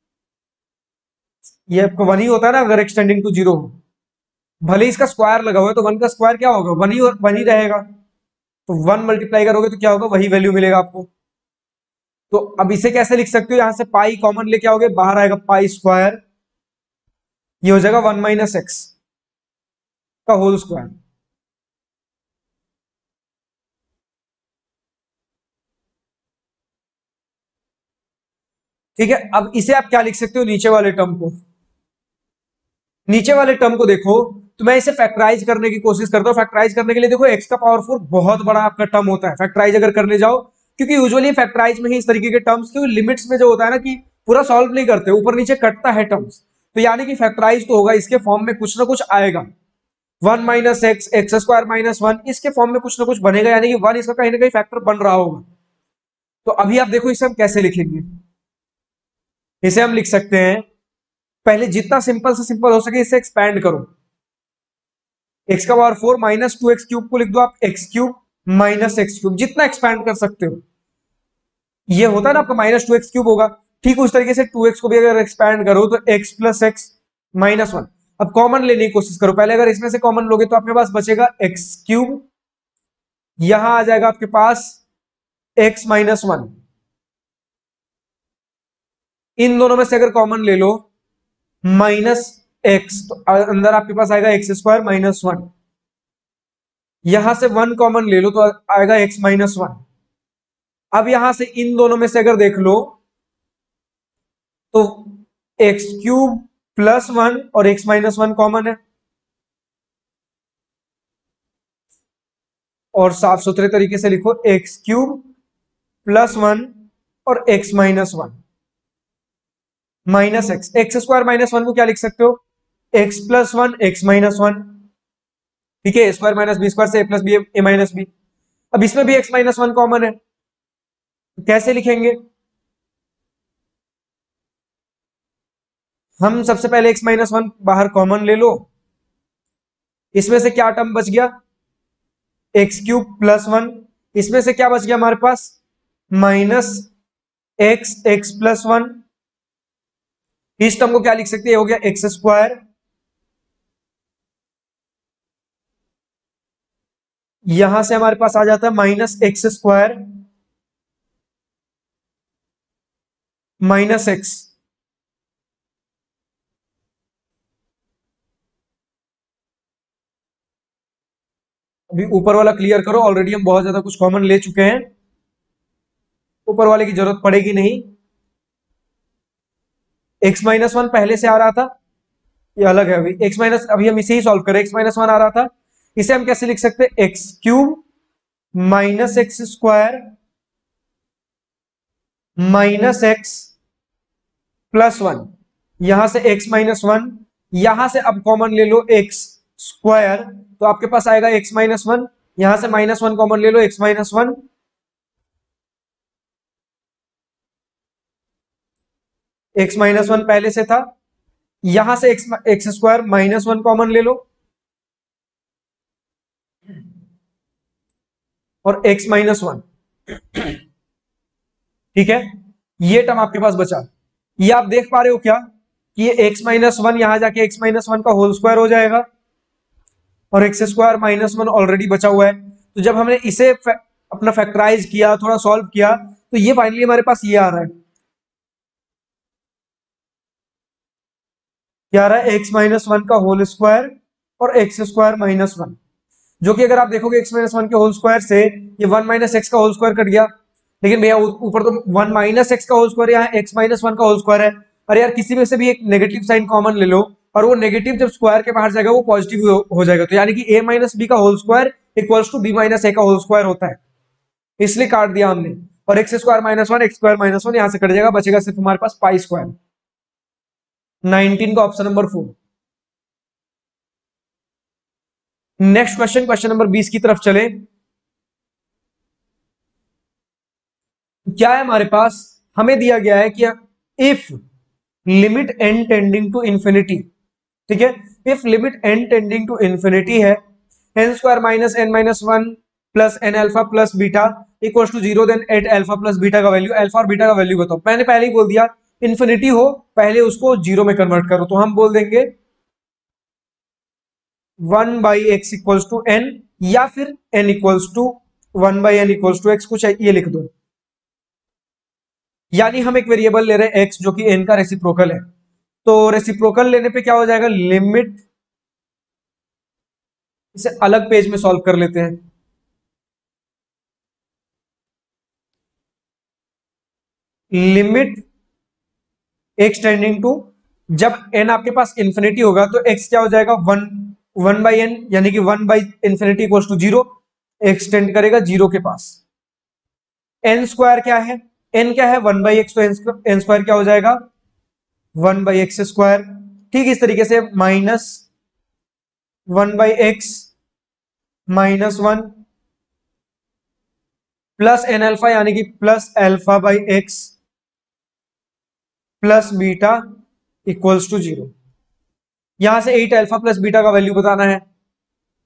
Speaker 1: ये आपको वन ही होता है ना अगर एक्सटेंडिंग टू जीरो हो, भले इसका स्क्वायर लगा हुआ है तो वन का स्क्वायर क्या होगा, वन ही वन ही रहेगा, तो वन मल्टीप्लाई करोगे तो क्या होगा, वही वैल्यू मिलेगा आपको। तो अब इसे कैसे लिख सकते हो, यहां से पाई कॉमन लेके आओगे, बाहर आएगा पाई स्क्वायर, ये हो जाएगा वन माइनस एक्स का होल स्क्वायर, ठीक है। अब इसे आप क्या लिख सकते हो, नीचे वाले टर्म को, नीचे वाले टर्म को देखो, तो मैं इसे फैक्टराइज करने की कोशिश करता हूं। फैक्टराइज करने के लिए देखो एक्स का पावर फोर बहुत बड़ा आपका टर्म होता है फैक्टराइज अगर करने जाओ, क्योंकि यूजुअली फैक्टराइज में ही इस तरीके के टर्म्स, क्योंकि लिमिट्स में जो होता है ना कि पूरा सॉल्व नहीं करते, ऊपर नीचे कटता है टर्म्स, तो यानी कि फैक्टराइज तो होगा, इसके फॉर्म में कुछ ना कुछ आएगा, one minus x x square minus one, इसके फॉर्म में कुछ ना कुछ बनेगा, यानी कि वन इसका कहीं ना कहीं फैक्टर बन रहा होगा। तो अभी आप देखो इसे हम कैसे लिखेंगे, इसे हम लिख सकते हैं, पहले जितना सिंपल से सिंपल हो सके इसे एक्सपैंड करो, एक्स का power four minus two x cube को लिख दो आप x cube minus x cube, जितना एक्सपैंड कर सकते हो। ये होता है ना आपका माइनस टू एक्स क्यूब होगा, ठीक उस तरीके से टू एक्स को भी अगर एक्सपैंड करो तो x plus x minus one. अब कॉमन लेने की कोशिश करो, पहले अगर इसमें से कॉमन लोगे तो आपके पास बचेगा एक्स क्यूब, यहां आ जाएगा आपके पास एक्स माइनस वन। इन दोनों में से अगर कॉमन ले लो माइनस एक्स, तो अंदर आपके पास आएगा एक्स स्क्वायर माइनस वन। यहां से वन कॉमन ले लो तो आएगा एक्स माइनस वन। अब यहां से इन दोनों में से अगर देख लो तो एक्स क्यूब प्लस वन और एक्स माइनस वन कॉमन है, और साफ सुथरे तरीके से लिखो एक्स क्यूब प्लस वन और x minus one minus x. X square minus one को क्या लिख सकते हो, x plus one x minus one, ठीक है, स्क्वायर माइनस बी स्क्वायर से a plus B A minus b. अब इसमें भी एक्स माइनस वन कॉमन है, कैसे लिखेंगे, हम सबसे पहले एक्स माइनस वन बाहर कॉमन ले लो, इसमें से क्या टर्म बच गया, एक्स क्यूब प्लस वन, इसमें से क्या बच गया हमारे पास minus x x plus one. इस टर्म को क्या लिख सकते हैं, हो गया एक्स स्क्वायर, यहां से हमारे पास आ जाता है minus x square minus x. अभी ऊपर वाला क्लियर करो, ऑलरेडी हम बहुत ज्यादा कुछ कॉमन ले चुके हैं, ऊपर वाले की जरूरत पड़ेगी नहीं। एक्स माइनस वन पहले से आ रहा था, ये अलग है, अभी एक्स माइनस, अभी हम इसे ही सॉल्व करें, एक्स माइनस वन आ रहा था, इसे हम कैसे लिख सकते हैं, x cube minus x square minus x plus one. यहां से एक्स माइनस वन, यहां से अब कॉमन ले लो एक्स स्क्वायर, तो आपके पास आएगा एक्स माइनस वन, यहां से माइनस वन कॉमन ले लो x minus one, x minus one पहले से था, यहां से x x square minus one common ले लो और एक्स माइनस वन, ठीक है, ये टर्म आपके पास बचा। ये आप देख पा रहे हो क्या कि ये एक्स माइनस वन यहां जाके एक्स माइनस वन का होल स्क्वायर हो जाएगा, और x square minus one already बचा हुआ है। तो जब हमने इसे अपना फैक्टराइज किया, थोड़ा सॉल्व किया, तो ये फाइनली हमारे पास ये आ रहा है, क्या आ रहा है, एक्स माइनस वन का होल स्क्वायर और एक्स स्क्वायर माइनस वन, जो कि अगर आप देखोगे एक्स माइनस वन के होल स्क्वायर से ये वन माइनस एक्स का होल स्क्वायर कट गया, लेकिन भैया ऊपर तो वन माइनस एक्स का होल स्क्वायर, यहाँ एक्स माइनस वन का होल स्क्वायर है। अरे यार किसी में से भी एक नेगेटिव साइन कॉमन ले लो, और वो नेगेटिव जब स्क्वायर के बाहर जाएगा वो पॉजिटिव हो, हो जाएगा, तो यानी कि ए माइनस बी का whole square equals to b minus a का होल स्क्वायर होता है, इसलिए काट दिया हमने। और x square minus one x square minus one यहां से कट जाएगा, बचेगा सिर्फ हमारे पास पाई स्क्वायर। नाइनटीन का option number four. Next question, question number बीस की तरफ चले। क्या है हमारे पास, हमें दिया गया है कि if limit n tending to infinity, ठीक है, if limit n tending to infinity है, n square minus n minus one plus n alpha plus beta equals to zero, then eight alpha plus beta का value, alpha और beta का value बताओ। मैंने पहले ही बोल दिया इंफिनिटी हो पहले उसको जीरो में कन्वर्ट करो, तो हम बोल देंगे one by x equals to n, या फिर n equals to one by n equals to x, कुछ ये लिख दो। यानी हम एक वेरिएबल ले रहे हैं एक्स जो कि एन का रेसिप्रोकल है, तो रेसिप्रोकल लेने पे क्या हो जाएगा, लिमिट, इसे अलग पेज में सॉल्व कर लेते हैं, लिमिट एक्स टेंडिंग टू, जब एन आपके पास इंफिनिटी होगा तो एक्स क्या हो जाएगा, वन वन बाई एन, यानी कि one by infinity equals to zero, extend करेगा जीरो के पास। एन स्क्वायर क्या है, एन क्या है वन बाई एक्स, तो एन स्क्वायर क्या हो जाएगा वन बाई एक्स स्क्वायर। ठीक इस तरीके से minus one by x minus one plus n alpha, यानी कि plus alpha by x plus beta equals to zero. यहां से एट अल्फा प्लस बीटा का वैल्यू बताना है,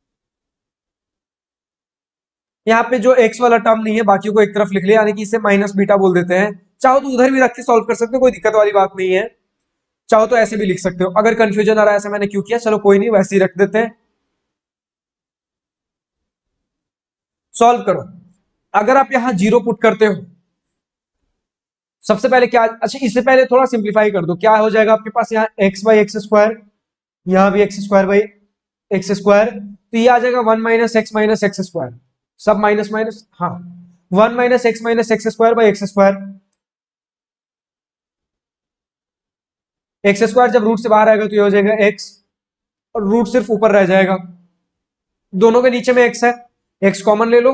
Speaker 1: यहाँ पे जो एक्स वाला टर्म नहीं है बाकी को एक तरफ लिख लिया, यानी कि इसे माइनस बीटा बोल देते हैं। चाहो तो उधर भी रख के सॉल्व कर सकते हो, कोई दिक्कत वाली बात नहीं है। चाहो तो ऐसे भी लिख सकते हो। अगर कंफ्यूजन आ रहा है ऐसा मैंने क्यों किया, चलो कोई नहीं, वैसे ही रख देते हैं। सॉल्व करो। अगर आप यहां जीरो पुट करते हो, सबसे पहले क्या, अच्छा इससे पहले थोड़ा सिंप्लीफाई कर दो, क्या हो जाएगा आपके पास यहाँ एक्स बाई एक्स स्क्वायर, यहां भी x square by x square, तो ये आ जाएगा one minus x minus x square, सब माइनस माइनस, हाँ one minus x minus x square by x square. X square जब रूट से बाहर आएगा तो ये हो जाएगा एक्स, और रूट सिर्फ ऊपर रह जाएगा, दोनों के नीचे में एक्स है, एक्स कॉमन ले लो,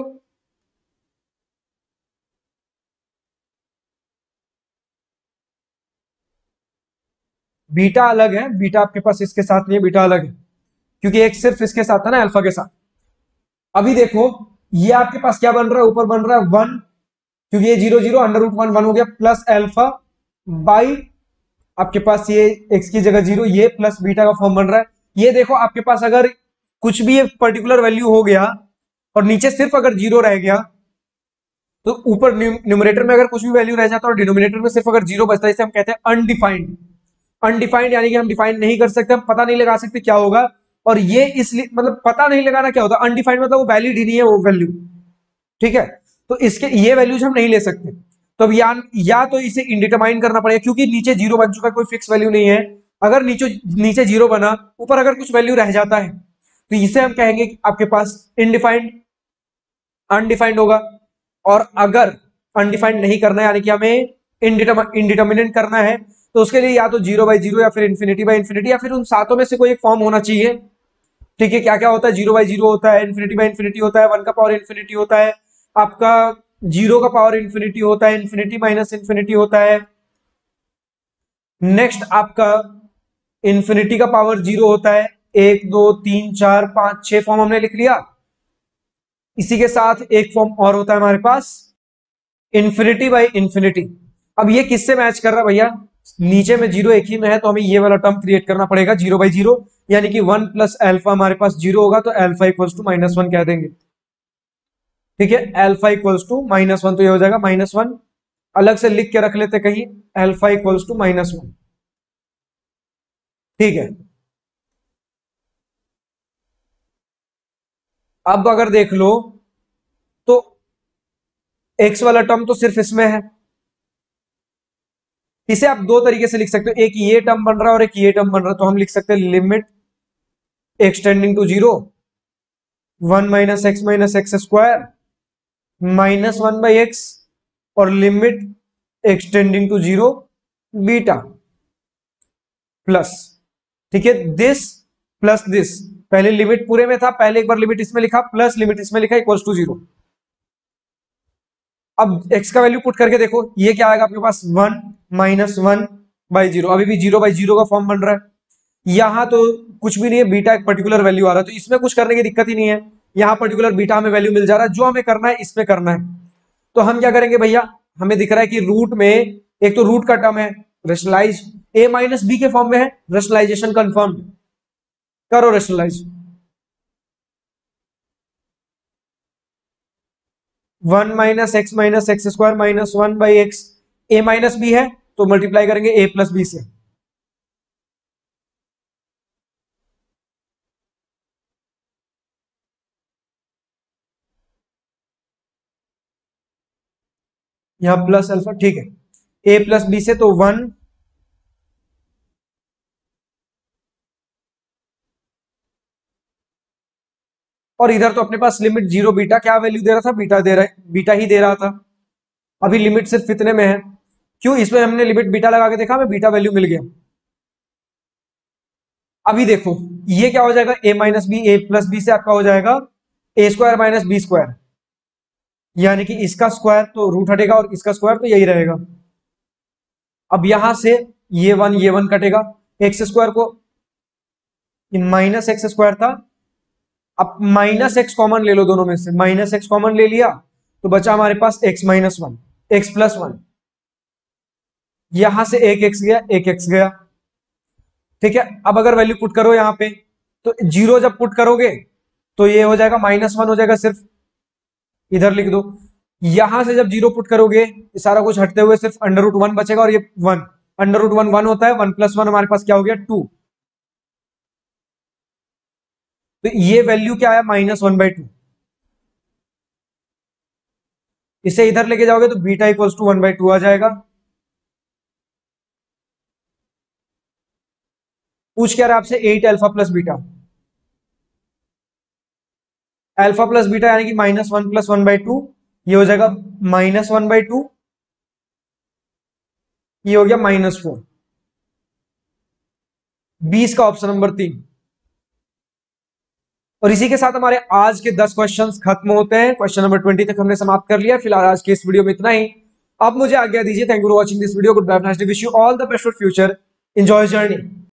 Speaker 1: बीटा अलग है, बीटा आपके पास इसके साथ नहीं है, बीटा अलग है क्योंकि एक सिर्फ इसके साथ था ना अल्फा के साथ। अभी देखो ये आपके पास क्या बन रहा है, ऊपर बन रहा है वन, क्योंकि ये zero zero under root one one हो गया, प्लस अल्फा बाई आपके पास ये एक्स की जगह जीरो, ये प्लस बीटा का फॉर्म बन रहा है। ये देखो आपके पास अगर कुछ भी एक पर्टिकुलर वैल्यू हो गया और नीचे सिर्फ अगर जीरो रह गया, तो ऊपर न्यूमरेटर में अगर कुछ भी वैल्यू रह जाता है और डिनोमिनेटर में सिर्फ अगर जीरो बचता है, इसे हम कहते हैं अनडिफाइंड। अनडिफाइंड यानी कि हम डिफाइन नहीं कर सकते, हम पता नहीं लगा सकते क्या होगा, और ये इसलिए मतलब पता नहीं लगाना क्या होता है, अनडिफाइंड मतलब वो वैलिड ही नहीं है वो वैल्यू, ठीक है। तो इसके ये वैल्यूज हम नहीं ले सकते, तो अब या, या तो इसे इंडिटरमाइन करना पड़ेगा क्योंकि नीचे जीरो बन चुका है, कोई फिक्स वैल्यू नहीं है। अगर नीचे नीचे जीरो बना, ऊपर अगर कुछ वैल्यू रह जाता है, तो इसे हम कहेंगे कि आपके पास इनडिफाइंड अनडिफाइंड होगा। और अगर अनडिफाइंड नहीं करना है यानी कि हमें इनडिटर्मिनेंट करना है, तो उसके लिए या तो जीरो बाई जीरो या फिर इन्फिनिटी बाई इन्फिनिटी या फिर उन सातों में से कोई एक फॉर्म होना चाहिए, ठीक है। क्या क्या होता है, जीरो बाई जीरो होता है, इन्फिनिटी बाई इन्फिनिटी होता है, वन का पावर इन्फिनिटी होता है, आपका जीरो का पावर इन्फिनिटी होता है, इन्फिनिटी माइनस इन्फिनिटी होता है, नेक्स्ट आपका इन्फिनिटी का पावर जीरो होता है। एक दो तीन चार पांच छह फॉर्म हमने लिख लिया। इसी के साथ एक फॉर्म और होता है हमारे पास, इन्फिनिटी बाई इन्फिनिटी। अब ये किससे मैच कर रहा है भैया, नीचे में जीरो एक ही में है, तो हमें ये वाला टर्म क्रिएट करना पड़ेगा जीरो बाई जीरो, यानी कि वन प्लस एल्फा हमारे पास जीरो होगा, तो alpha equals to minus one कह देंगे, ठीक है। Alpha equals to minus one, तो ये हो जाएगा माइनस वन, अलग से लिख के रख लेते कहीं, alpha equals to minus one, ठीक है। अब अगर देख लो तो एक्स वाला टर्म तो सिर्फ इसमें है, इसे आप दो तरीके से लिख सकते हो, एक ये टर्म बन रहा है और एक ये टर्म बन रहा है, तो हम लिख सकते हैं limit extending to zero one minus x minus x square minus one by x, और limit extending to zero beta plus, ठीक है, दिस प्लस दिस। पहले लिमिट पूरे में था, पहले एक बार लिमिट इसमें लिखा प्लस लिमिट इसमें लिखा इक्वल्स टू जीरो। अब x का वैल्यू पुट करके देखो, ये क्या आएगा आपके पास, one minus one by zero, अभी भी जीरो बाई जीरो का फॉर्म बन रहा है। यहां तो कुछ भी नहीं है, बीटा एक पर्टिकुलर वैल्यू आ रहा है, तो इसमें कुछ करने की दिक्कत ही नहीं है, यहां पर्टिकुलर बीटा हमें वैल्यू मिल जा रहा है, जो हमें करना है इसमें करना है। तो हम क्या करेंगे भैया, हमें दिख रहा है कि रूट में एक तो रूट का टर्म है रेशनलाइज, ए माइनस बी के फॉर्म में है, रेशनलाइजेशन कंफर्म करो, rationalize one minus x minus x square minus one by x, a minus b है तो मल्टीप्लाई करेंगे ए प्लस बी से, यहां प्लस अल्फा, ठीक है, ए प्लस बी से तो वन और इधर तो अपने पास लिमिट जीरो बीटा, क्या वैल्यू दे रहा था, बीटा दे रहा है, बीटा ही दे रहा था। अभी लिमिट सिर्फ इतने में है, क्यों, इसमें हमने लिमिट बीटा लगा के देखा, हमें बीटा वैल्यू मिल गया। अभी देखो ये क्या हो जाएगा, a minus b, a plus B से आपका हो जाएगा a square minus B square, यानी कि इसका स्क्वायर तो रूट हटेगा और इसका स्क्वायर तो यही रहेगा। अब यहां से ये वन ये वन कटेगा, एक्स स्क्वायर को माइनस एक्स स्क्वायर था, अब माइनस एक्स कॉमन ले लो दोनों में से, माइनस एक्स कॉमन ले लिया तो बचा हमारे पास x minus one, x plus one, यहां से एक एक्स गया एक एक्स गया, ठीक है। अब अगर वैल्यू पुट करो यहां पे, तो जीरो जब पुट करोगे तो ये हो जाएगा माइनस वन हो जाएगा सिर्फ, इधर लिख दो। यहां से जब जीरो पुट करोगे सारा कुछ हटते हुए सिर्फ अंडर रूट वन बचेगा और ये one, under root one one होता है, वन प्लस वन हमारे पास क्या हो गया टू। तो ये वैल्यू क्या आया माइनस वन बाई टू। इसे इधर लेके जाओगे तो beta equals to one by two आ जाएगा। पूछ क्या रहा है आपसे, eight alpha plus beta, alpha plus beta यानी कि minus one plus one by two, ये हो जाएगा माइनस वन बाई टू, ये हो गया माइनस फोर। बीस का ऑप्शन नंबर तीन। और इसी के साथ हमारे आज के दस क्वेश्चंस खत्म होते हैं। क्वेश्चन नंबर ट्वेंटी तक हमने समाप्त कर लिया। फिलहाल आज के इस वीडियो में इतना ही। अब मुझे आज्ञा दीजिए। Thank you for watching this video. Goodbye, wish you all the best for future. Enjoy journey.